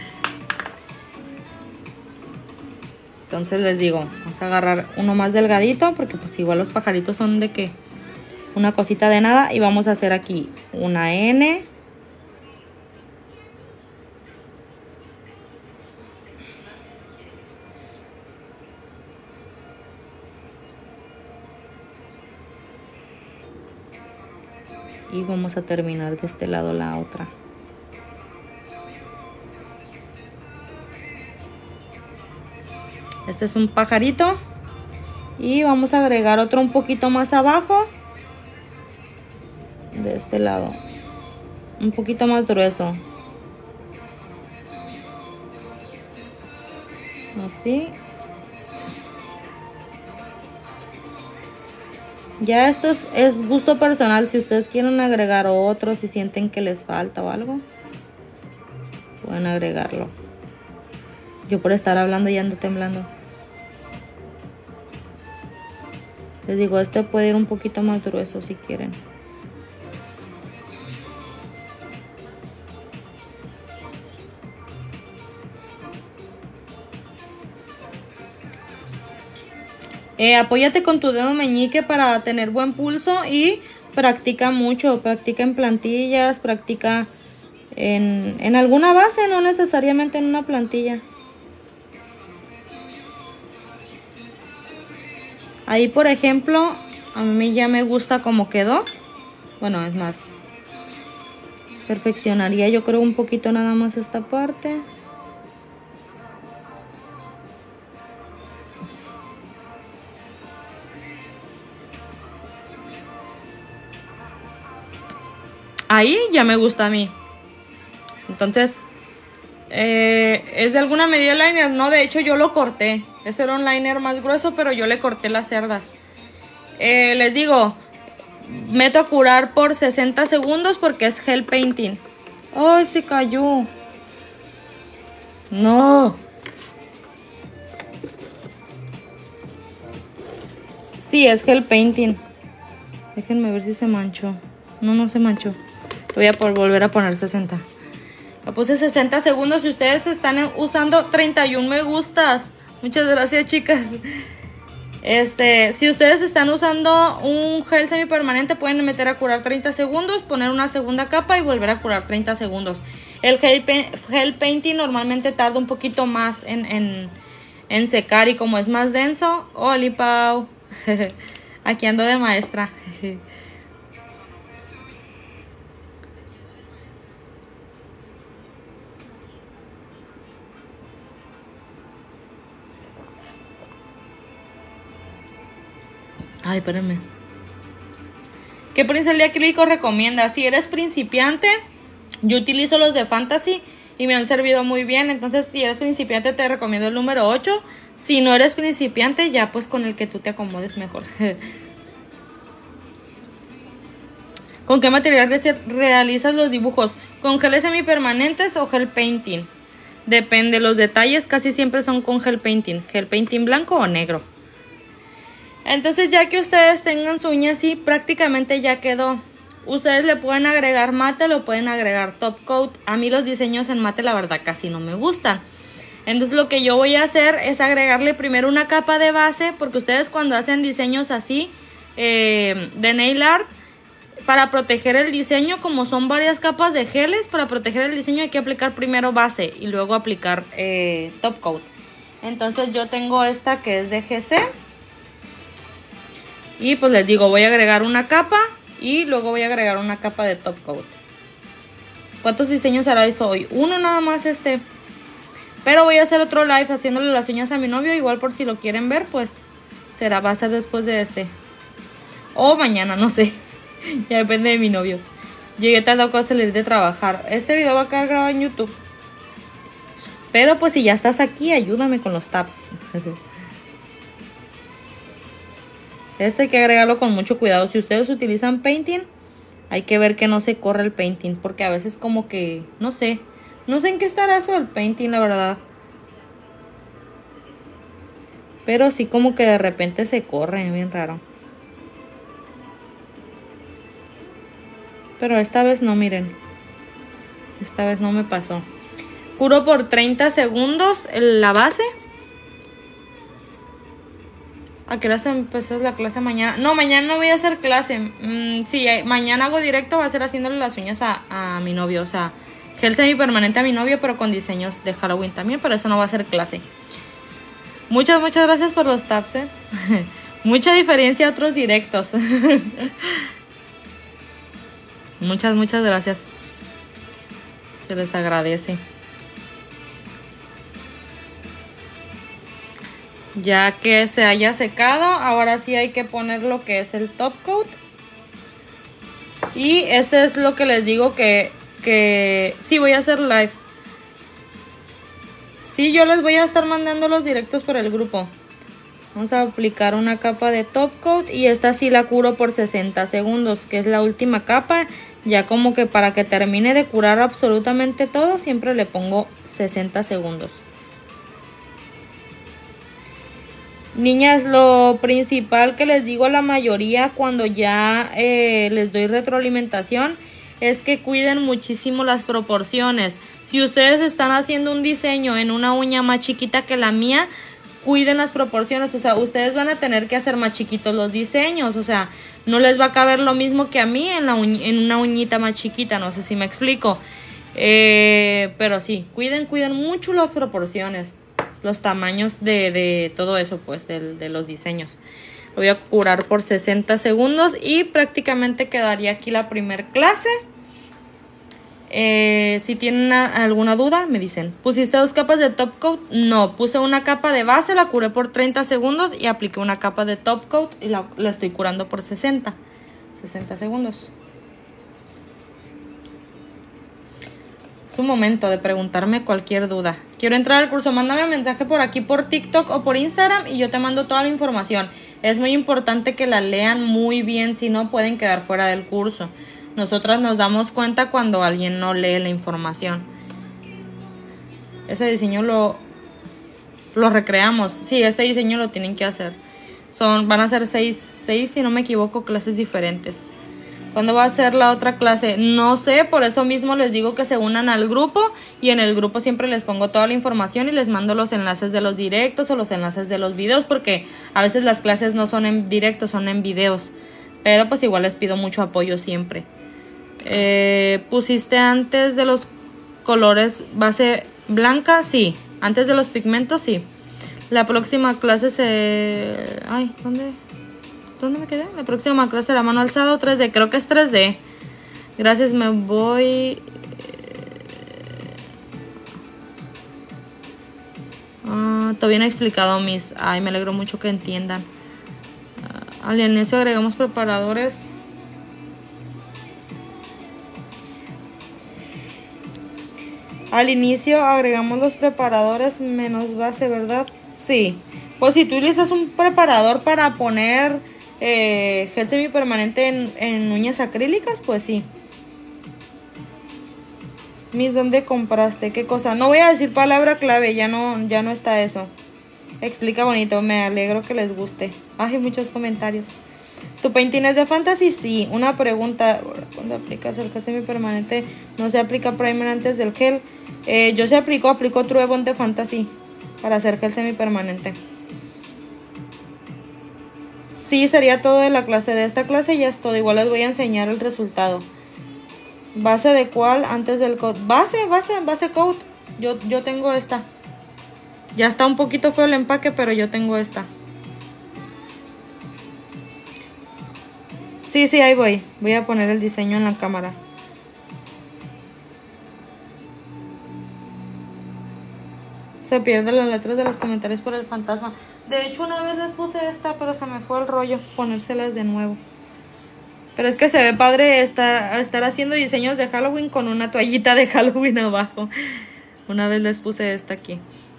Entonces les digo, vamos a agarrar uno más delgadito. Porque pues igual los pajaritos son de que una cosita de nada. Y vamos a hacer aquí una N. Y vamos a terminar de este lado la otra. Este es un pajarito. Y vamos a agregar otro un poquito más abajo. De este lado. Un poquito más grueso. Así. Ya esto es gusto personal. Si ustedes quieren agregar otro, si sienten que les falta o algo, pueden agregarlo. Yo por estar hablando ya ando temblando. Les digo, este puede ir un poquito más grueso si quieren. Apóyate con tu dedo meñique para tener buen pulso y practica mucho. Practica en plantillas, practica en alguna base, no necesariamente en una plantilla. Ahí, por ejemplo, a mí ya me gusta cómo quedó. Bueno, es más, perfeccionaría yo creo un poquito nada más esta parte. Ahí ya me gusta a mí. Entonces, es de alguna medida el liner. No, de hecho yo lo corté. Ese era un liner más grueso, pero yo le corté las cerdas. Les digo, meto a curar por 60 segundos porque es gel painting. ¡Ay, se cayó! ¡No! Sí, es gel painting. Déjenme ver si se manchó. No, no se manchó. Voy a volver a poner 60. Lo puse 60 segundos y ustedes están usando 31 me gustas. Muchas gracias, chicas. Si ustedes están usando un gel semipermanente, pueden meter a curar 30 segundos, poner una segunda capa y volver a curar 30 segundos. El gel painting normalmente tarda un poquito más en secar y como es más denso. ¡Holi, Pau! Aquí ando de maestra. Ay, espérenme. ¿Qué pincel de acrílico recomienda? Si eres principiante, yo utilizo los de Fantasy y me han servido muy bien. Entonces, si eres principiante, te recomiendo el número 8. Si no eres principiante, ya pues con el que tú te acomodes mejor. ¿Con qué material realizas los dibujos? ¿Con geles semipermanentes o gel painting? Depende, los detalles casi siempre son con gel painting blanco o negro. Entonces ya que ustedes tengan su uña así, prácticamente ya quedó. Ustedes le pueden agregar mate, lo pueden agregar top coat. A mí los diseños en mate la verdad casi no me gustan. Entonces lo que yo voy a hacer es agregarle primero una capa de base. Porque ustedes cuando hacen diseños así de nail art, para proteger el diseño, como son varias capas de geles, para proteger el diseño hay que aplicar primero base y luego aplicar top coat. Entonces yo tengo esta que es de GC. Y pues les digo, voy a agregar una capa y luego voy a agregar una capa de top coat. ¿Cuántos diseños hará eso hoy? Uno nada más Pero voy a hacer otro live haciéndole las uñas a mi novio. Igual por si lo quieren ver, pues va a ser después de o mañana, no sé. Ya depende de mi novio. Llegué tarde a salir de trabajar. Este video va a quedar grabado en YouTube. Pero pues si ya estás aquí, ayúdame con los tabs. Este hay que agregarlo con mucho cuidado. Si ustedes utilizan Painting, hay que ver que no se corre el Painting, porque a veces como que, no sé en qué estará eso del Painting, la verdad. Pero sí como que de repente se corre, bien raro. Pero esta vez no, miren. Esta vez no me pasó. Curo por 30 segundos la base. ¿A qué hora se empezó la clase mañana? No, mañana no voy a hacer clase. Sí, mañana hago directo, va a ser haciéndole las uñas a mi novio. O sea, gel semipermanente a mi novio, pero con diseños de Halloween también. Pero eso no va a ser clase. Muchas gracias por los tabs, Mucha diferencia a otros directos. Muchas gracias. Se les agradece. Ya que se haya secado, ahora sí hay que poner lo que es el top coat. Y este es lo que les digo que sí voy a hacer live. Sí, yo les voy a estar mandando los directos por el grupo. Vamos a aplicar una capa de top coat y esta sí la curo por 60 segundos, que es la última capa. Ya como que para que termine de curar absolutamente todo, siempre le pongo 60 segundos. Niñas, lo principal que les digo a la mayoría cuando ya les doy retroalimentación es que cuiden muchísimo las proporciones. Si ustedes están haciendo un diseño en una uña más chiquita que la mía, cuiden las proporciones. O sea, ustedes van a tener que hacer más chiquitos los diseños. O sea, no les va a caber lo mismo que a mí en una uñita más chiquita. No sé si me explico. Pero sí, cuiden mucho las proporciones. Los tamaños de todo eso, pues, de los diseños. Lo voy a curar por 60 segundos y prácticamente quedaría aquí la primer clase. Si tienen alguna duda, me dicen. ¿Pusiste 2 capas de top coat? No, puse una capa de base, la curé por 30 segundos y apliqué una capa de top coat y la estoy curando por 60 segundos. Es un momento de preguntarme cualquier duda. Quiero entrar al curso, mándame un mensaje por aquí, por TikTok o por Instagram y yo te mando toda la información. Es muy importante que la lean muy bien, si no pueden quedar fuera del curso. Nosotras nos damos cuenta cuando alguien no lee la información. Ese diseño lo recreamos. Sí, este diseño lo tienen que hacer. Van a ser 6, si no me equivoco, clases diferentes. ¿Cuándo va a ser la otra clase? No sé, por eso mismo les digo que se unan al grupo y en el grupo siempre les pongo toda la información y les mando los enlaces de los directos o los enlaces de los videos, porque a veces las clases no son en directo, son en videos. Pero pues igual les pido mucho apoyo siempre. ¿Pusiste antes de los colores base blanca? Sí. Antes de los pigmentos, sí. La próxima clase Ay, ¿dónde me quedé? La próxima clase será mano alzada o 3D. Creo que es 3D. Gracias, me voy. Todavía no he explicado mis. Ay, me alegro mucho que entiendan. Al inicio agregamos preparadores. Al inicio agregamos los preparadores menos base, ¿verdad? Sí. Pues si tú utilizas un preparador para poner gel semipermanente en uñas acrílicas, pues sí. Miss, ¿dónde compraste? ¿Qué cosa? No voy a decir palabra clave, ya no está eso. Explica bonito, me alegro que les guste. Ay, muchos comentarios. ¿Tu painting es de Fantasy? Sí. Una pregunta, ¿cuándo aplicas el gel semipermanente? ¿No se aplica primer antes del gel? Yo se aplico True Bond de Fantasy para hacer gel semipermanente. Sí, sería todo de la clase. De esta clase ya es todo. Igual les voy a enseñar el resultado. ¿Base de cuál? Antes del coat. Base coat. Yo tengo esta. Ya está un poquito feo el empaque, pero yo tengo esta. Sí, ahí voy. Voy a poner el diseño en la cámara. Se pierden las letras de los comentarios por el fantasma. De hecho, una vez les puse esta, pero se me fue el rollo ponérselas de nuevo. Pero es que se ve padre estar haciendo diseños de Halloween con una toallita de Halloween abajo. Una vez les puse esta aquí.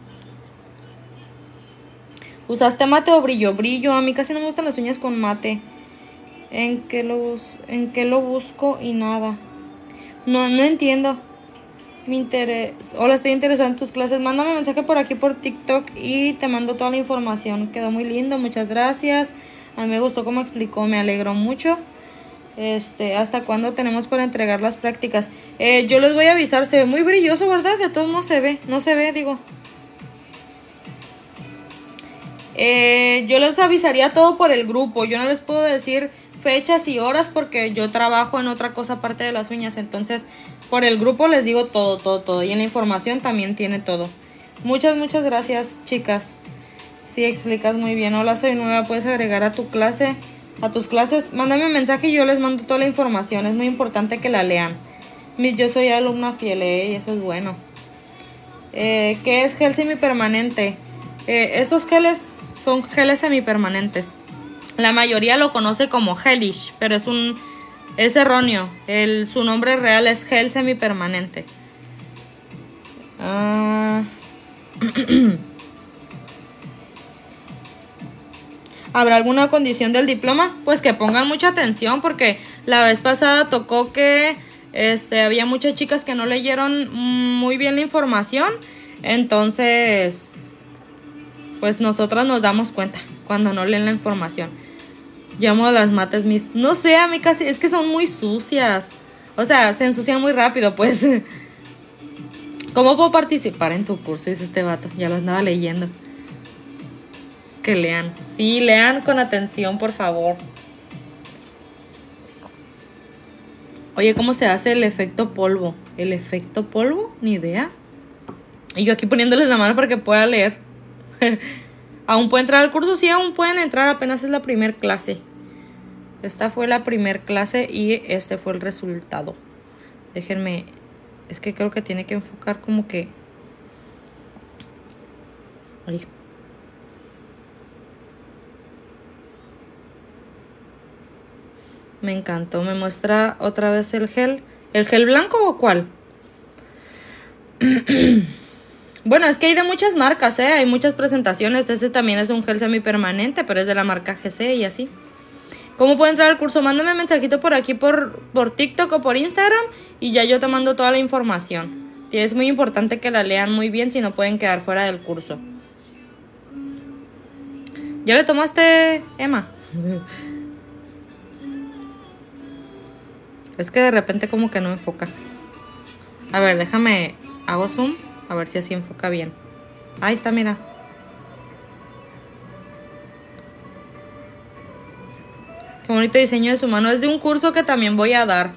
¿Usaste mate o brillo? Brillo. A mí casi no me gustan las uñas con mate. ¿En qué lo busco? Y nada. No entiendo. Hola, estoy interesada en tus clases. Mándame mensaje por aquí por TikTok y te mando toda la información. Quedó muy lindo, muchas gracias. A mí me gustó cómo explicó, me alegró mucho. ¿Hasta cuándo tenemos para entregar las prácticas? Yo les voy a avisar. Se ve muy brilloso, ¿verdad? De todos modos no se ve, digo. Yo les avisaría todo por el grupo. Yo no les puedo decir fechas y horas porque yo trabajo en otra cosa aparte de las uñas. Entonces, por el grupo les digo todo. Y en la información también tiene todo. Muchas gracias, chicas. Sí, explicas muy bien. Hola, soy nueva. Puedes agregar a tus clases. Mándame un mensaje y yo les mando toda la información. Es muy importante que la lean. Yo soy alumna fiel, y eso es bueno. ¿Qué es gel semipermanente? Estos geles son geles semipermanentes. La mayoría lo conoce como gelish, pero es erróneo. Su nombre real es gel semipermanente. ¿Habrá alguna condición del diploma? Pues que pongan mucha atención, porque la vez pasada tocó que había muchas chicas que no leyeron muy bien la información. Entonces, pues nosotras nos damos cuenta cuando no leen la información. Llamo a las mates mis... No sé, a mí casi... Es que son muy sucias. O sea, se ensucian muy rápido, pues. ¿Cómo puedo participar en tu curso? Dice este vato. Ya lo andaba leyendo. Que lean. Sí, lean con atención, por favor. Oye, ¿cómo se hace el efecto polvo? ¿El efecto polvo? Ni idea. Y yo aquí poniéndoles la mano para que pueda leer. ¿Aún puede entrar al curso? Sí, aún pueden entrar. Apenas es la primera clase. Esta fue la primera clase y este fue el resultado. Déjenme... Es que creo que tiene que enfocar como que... Ay. Me encantó. ¿Me muestra otra vez el gel? ¿El gel blanco o cuál? Bueno, es que hay de muchas marcas, hay muchas presentaciones. Este también es un gel semipermanente, pero es de la marca GC y así. ¿Cómo puedo entrar al curso? Mándame un mensajito por aquí por TikTok o por Instagram y ya yo te mando toda la información. Es muy importante que la lean muy bien, si no pueden quedar fuera del curso. ¿Ya le tomaste, Emma? Es que de repente como que no enfoca. A ver, déjame... Hago zoom. A ver si así enfoca bien. Ahí está, mira. Qué bonito diseño de su mano. Es de un curso que también voy a dar.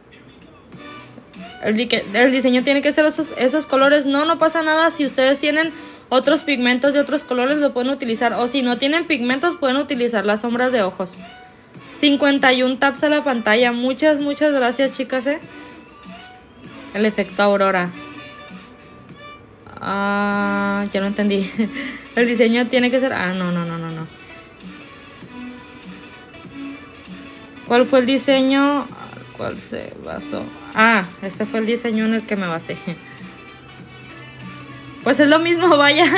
El diseño tiene que ser esos colores. No pasa nada. Si ustedes tienen otros pigmentos de otros colores, lo pueden utilizar. O si no tienen pigmentos, pueden utilizar las sombras de ojos. 51 taps a la pantalla. Muchas gracias, chicas, El efecto aurora. Ya no entendí. El diseño tiene que ser... no. ¿Cuál fue el diseño? ¿Cuál se basó? Este fue el diseño en el que me basé. Pues es lo mismo, vaya.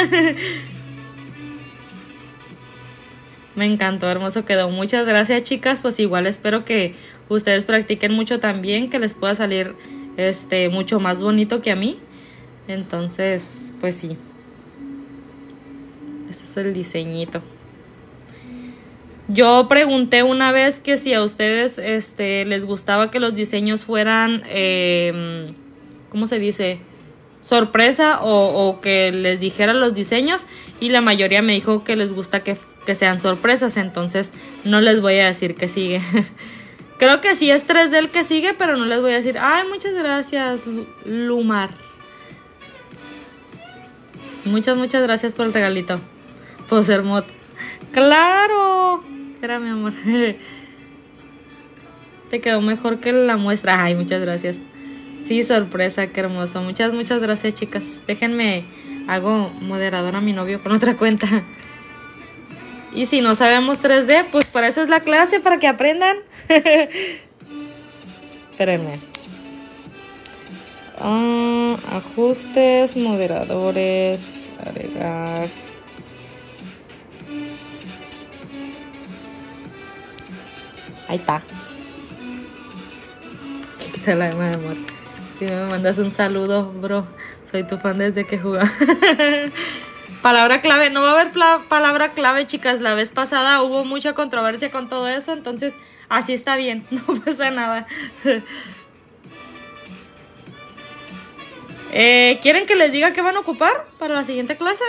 Me encantó, hermoso quedó. Muchas gracias, chicas. Pues igual espero que ustedes practiquen mucho también, que les pueda salir mucho más bonito que a mí. Entonces, pues sí. Este es el diseñito. Yo pregunté una vez que si a ustedes les gustaba que los diseños fueran, ¿cómo se dice? Sorpresa o que les dijeran los diseños, y la mayoría me dijo que les gusta que sean sorpresas, entonces no les voy a decir que sigue. Creo que sí es 3D el que sigue, pero no les voy a decir, ay, muchas gracias, Lumar. Muchas gracias por el regalito. Puedo ser mod. ¡Claro! Espera, mi amor. Te quedó mejor que la muestra. Ay, muchas gracias. Sí, sorpresa, qué hermoso. Muchas gracias, chicas. Déjenme, hago moderador a mi novio con otra cuenta. Y si no sabemos 3D, pues para eso es la clase, para que aprendan. Espérenme. Ajustes, moderadores, agregar. Ahí está. Quita la mi amor. Si me mandas un saludo, bro. Soy tu fan desde que jugaba. Palabra clave. No va a haber palabra clave, chicas. La vez pasada hubo mucha controversia con todo eso. Entonces, así está bien. No pasa nada. ¿Quieren que les diga qué van a ocupar para la siguiente clase?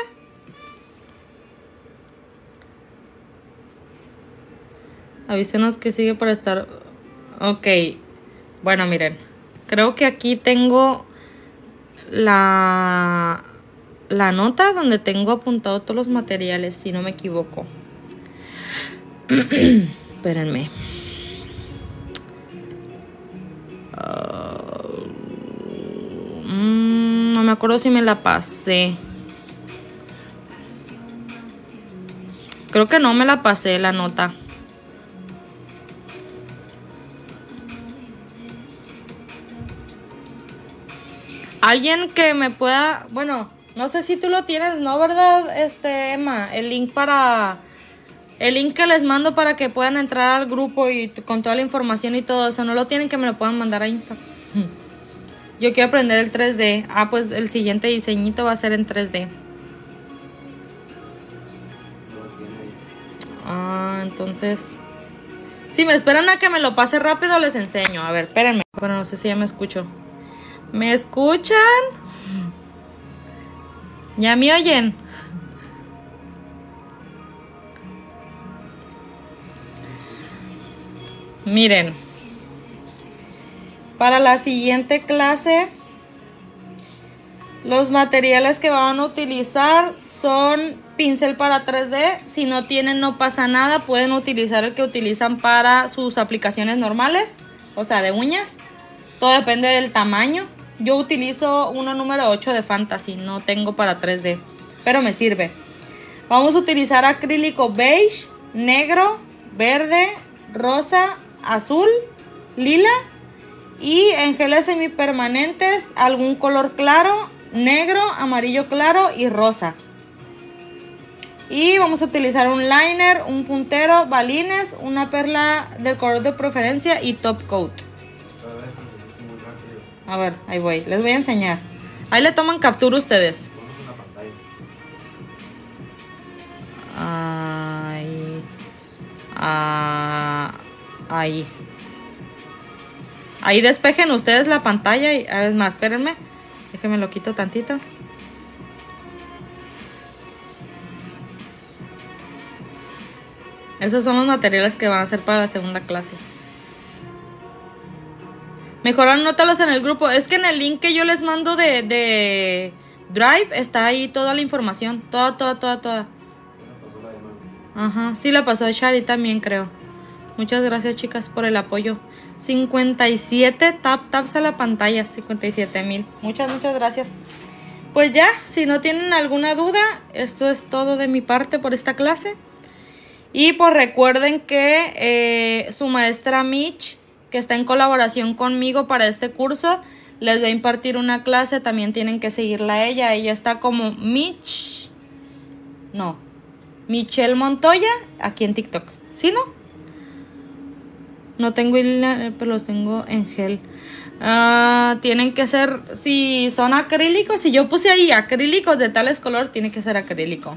Avísenos que sigue para estar... Ok. Bueno, miren. Creo que aquí tengo la nota donde tengo apuntado todos los materiales, si no me equivoco. Espérenme. No me acuerdo si me la pasé. Creo que no me la pasé la nota. Alguien que me pueda... Bueno, no sé si tú lo tienes, ¿no? ¿Verdad, Emma? El link que les mando para que puedan entrar al grupo y con toda la información y todo eso. No lo tienen, que me lo puedan mandar a Insta. Yo quiero aprender el 3D. Pues el siguiente diseñito va a ser en 3D. Entonces... Si me esperan a que me lo pase rápido, les enseño. A ver, espérenme. Bueno, no sé si ya me escucho. ¿Me escuchan? ¿Ya me oyen? Miren, para la siguiente clase, los materiales que van a utilizar son pincel para 3D. Si no tienen, no pasa nada. Pueden utilizar el que utilizan para sus aplicaciones normales, o sea, de uñas. Todo depende del tamaño. Yo utilizo uno número 8 de Fantasy. No tengo para 3D, pero me sirve. Vamos a utilizar acrílico beige, negro, verde, rosa, azul, lila. Y en geles semipermanentes, algún color claro, negro, amarillo claro y rosa. Y vamos a utilizar un liner, un puntero, balines, una perla del color de preferencia y top coat. A ver, ahí voy. Les voy a enseñar. Ahí le toman captura ustedes. Ahí. Ahí despejen ustedes la pantalla. Y, a ver, más, espérenme. Déjenme lo quito tantito. Esos son los materiales que van a ser para la segunda clase. Mejor anótalos en el grupo. Es que en el link que yo les mando de Drive está ahí toda la información. Toda. Ajá, sí la pasó a Shari también, creo. Muchas gracias, chicas, por el apoyo. 57 taps a la pantalla. 57,000. Muchas gracias. Pues ya, si no tienen alguna duda, esto es todo de mi parte por esta clase. Y pues recuerden que su maestra Mitch, que está en colaboración conmigo para este curso, les va a impartir una clase. También tienen que seguirla a ella. Ella está como Michelle Montoya, aquí en TikTok. ¿Sí, no? No tengo, pero los tengo en gel. Tienen que ser, si son acrílicos, si yo puse ahí acrílicos de tales color, tiene que ser acrílico.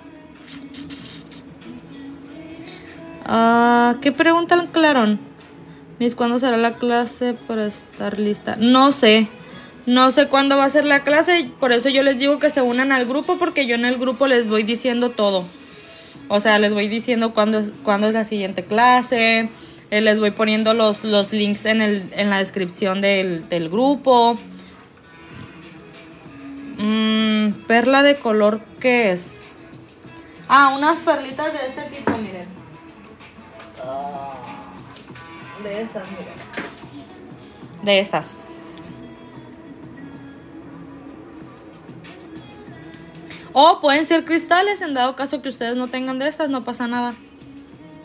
¿Qué preguntan, Clarón? Miss, ¿cuándo será la clase para estar lista? No sé cuándo va a ser la clase. Por eso yo les digo que se unan al grupo, porque yo en el grupo les voy diciendo todo. O sea, les voy diciendo cuándo es la siguiente clase. Les voy poniendo los links en la descripción del grupo. Perla de color, ¿qué es? Unas perlitas de este tipo, miren. De estas, miren. De estas. O pueden ser cristales, en dado caso que ustedes no tengan de estas, no pasa nada.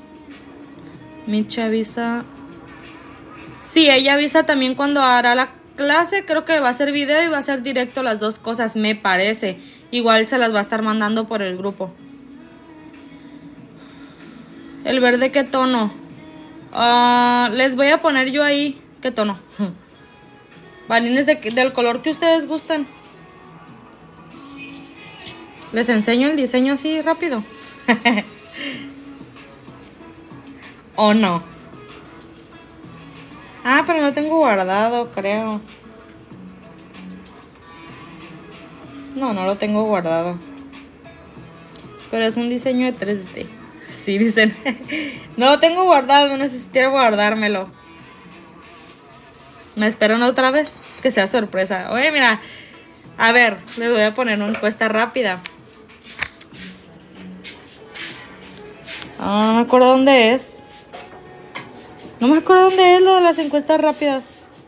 Mitch avisa. Sí, ella avisa también cuando hará clase, creo que va a ser video y va a ser directo las dos cosas, me parece. Igual se las va a estar mandando por el grupo. ¿El verde qué tono? Les voy a poner yo ahí. ¿Qué tono? Balines del color que ustedes gustan. Les enseño el diseño así rápido. ¿O no? Ah, pero no tengo guardado, creo. No, no lo tengo guardado. Pero es un diseño de 3D. Sí, dicen. No lo tengo guardado, necesito guardármelo. Me esperan otra vez. Que sea sorpresa. Oye, mira. A ver, les voy a poner una encuesta rápida. No me acuerdo dónde es. No me acuerdo dónde es lo de las encuestas rápidas.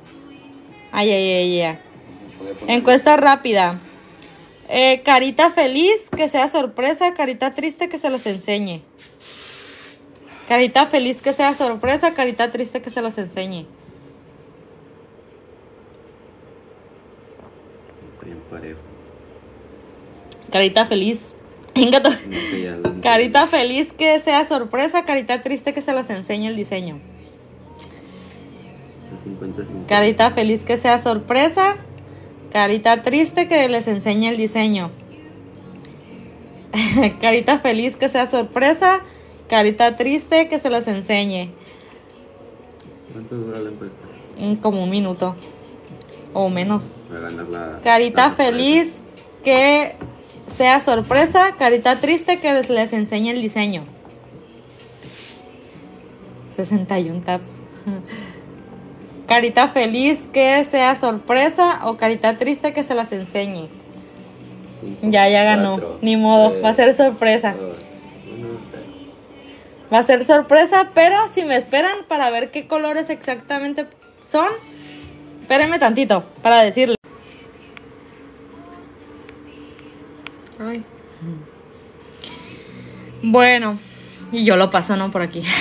Ay. Encuesta rápida. Carita feliz, que sea sorpresa. Carita triste, que se los enseñe. Carita feliz, que sea sorpresa. Carita triste, que se los enseñe. Bien parejo. Carita feliz. Carita feliz, que sea sorpresa. Carita triste, que se los enseñe el diseño. 50-50. Carita feliz, que sea sorpresa. Carita triste, que les enseñe el diseño. Carita feliz, que sea sorpresa. Carita triste, que se los enseñe. ¿Cuánto dura la encuesta? Como 1 minuto. O menos. Va a ganar la... Carita la feliz, que sea sorpresa. Carita triste, que les enseñe el diseño. 61 tabs. Carita feliz, que sea sorpresa. O carita triste, que se las enseñe. 5, Ya ganó. 4, Ni modo, 3, va a ser sorpresa. 2, 1, Va a ser sorpresa, pero si me esperan para ver qué colores exactamente son, espérenme tantito para decirle. Ay. Bueno, y yo lo paso, ¿no? Por aquí.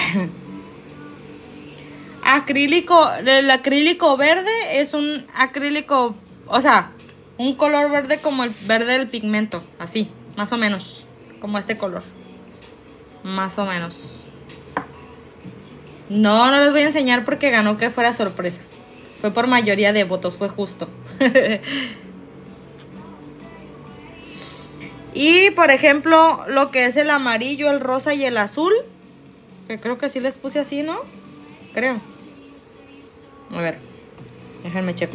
Acrílico, el acrílico verde es un acrílico, o sea, un color verde como el verde del pigmento, así, más o menos, como este color. Más o menos. No les voy a enseñar porque ganó que fuera sorpresa. Fue por mayoría de votos, fue justo. Y por ejemplo, lo que es el amarillo, el rosa y el azul, que creo que sí les puse así, ¿no? Creo. A ver, déjenme checo.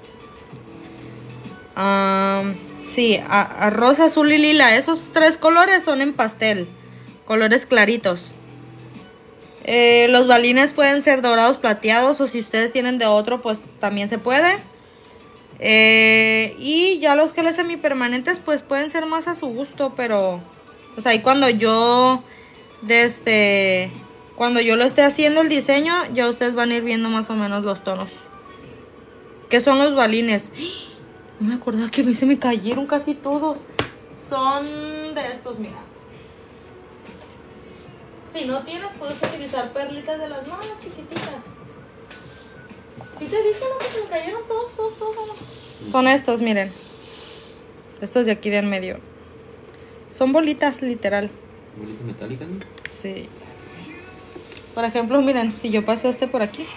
Sí, a rosa, azul y lila. Esos 3 colores son en pastel. Colores claritos. Los balines pueden ser dorados, plateados, o si ustedes tienen de otro, pues también se puede. Y ya los geles semipermanentes, pues pueden ser más a su gusto, pero pues ahí cuando yo cuando yo lo esté haciendo el diseño, ya ustedes van a ir viendo más o menos los tonos. ¿Qué son los balines? No me acordaba que a mí se me cayeron casi todos. Son de estos, mira. Si no tienes, puedes utilizar perlitas de las manos chiquititas. Si te dije, no, que se me cayeron todos. Son estos, miren. Estos de aquí de en medio. Son bolitas, literal. ¿Bolitas metálicas, no? Sí. Por ejemplo, miren, si yo paso este por aquí.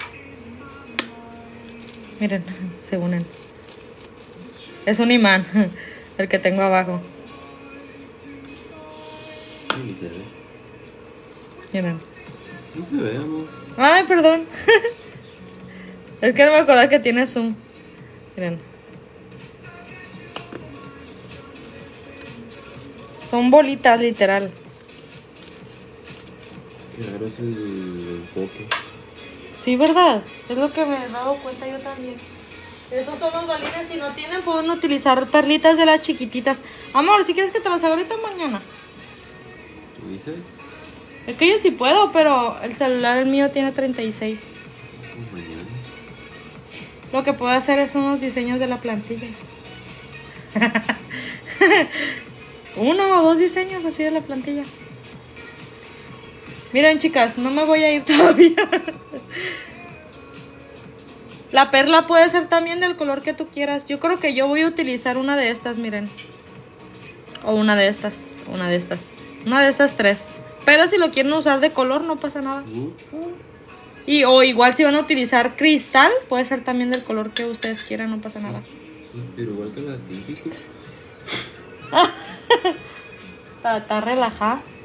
Miren, se unen. Es un imán, el que tengo abajo. Sí, se ve. Miren. Sí se ve, amor. Ay, perdón. Es que no me acordaba que tiene zoom. Miren. Son bolitas, literal. Qué raro es el enfoque. Sí, ¿verdad? Es lo que me he dado cuenta yo también. Esos son los balines. Si no tienen, pueden utilizar perlitas de las chiquititas. Amor, si quieres que te las haga ahorita mañana. ¿Tú dices? Es que yo sí puedo, pero el celular mío tiene 36. Pues mañana. Lo que puedo hacer es unos diseños de la plantilla. 1 o 2 diseños así de la plantilla. Miren, chicas, no me voy a ir todavía. La perla puede ser también del color que tú quieras. Yo creo que yo voy a utilizar una de estas, miren. O una de estas. Una de estas tres. Pero si lo quieren usar de color, no pasa nada. O igual si van a utilizar cristal, puede ser también del color que ustedes quieran, no pasa nada. Pero igual que la típica. Está relajada.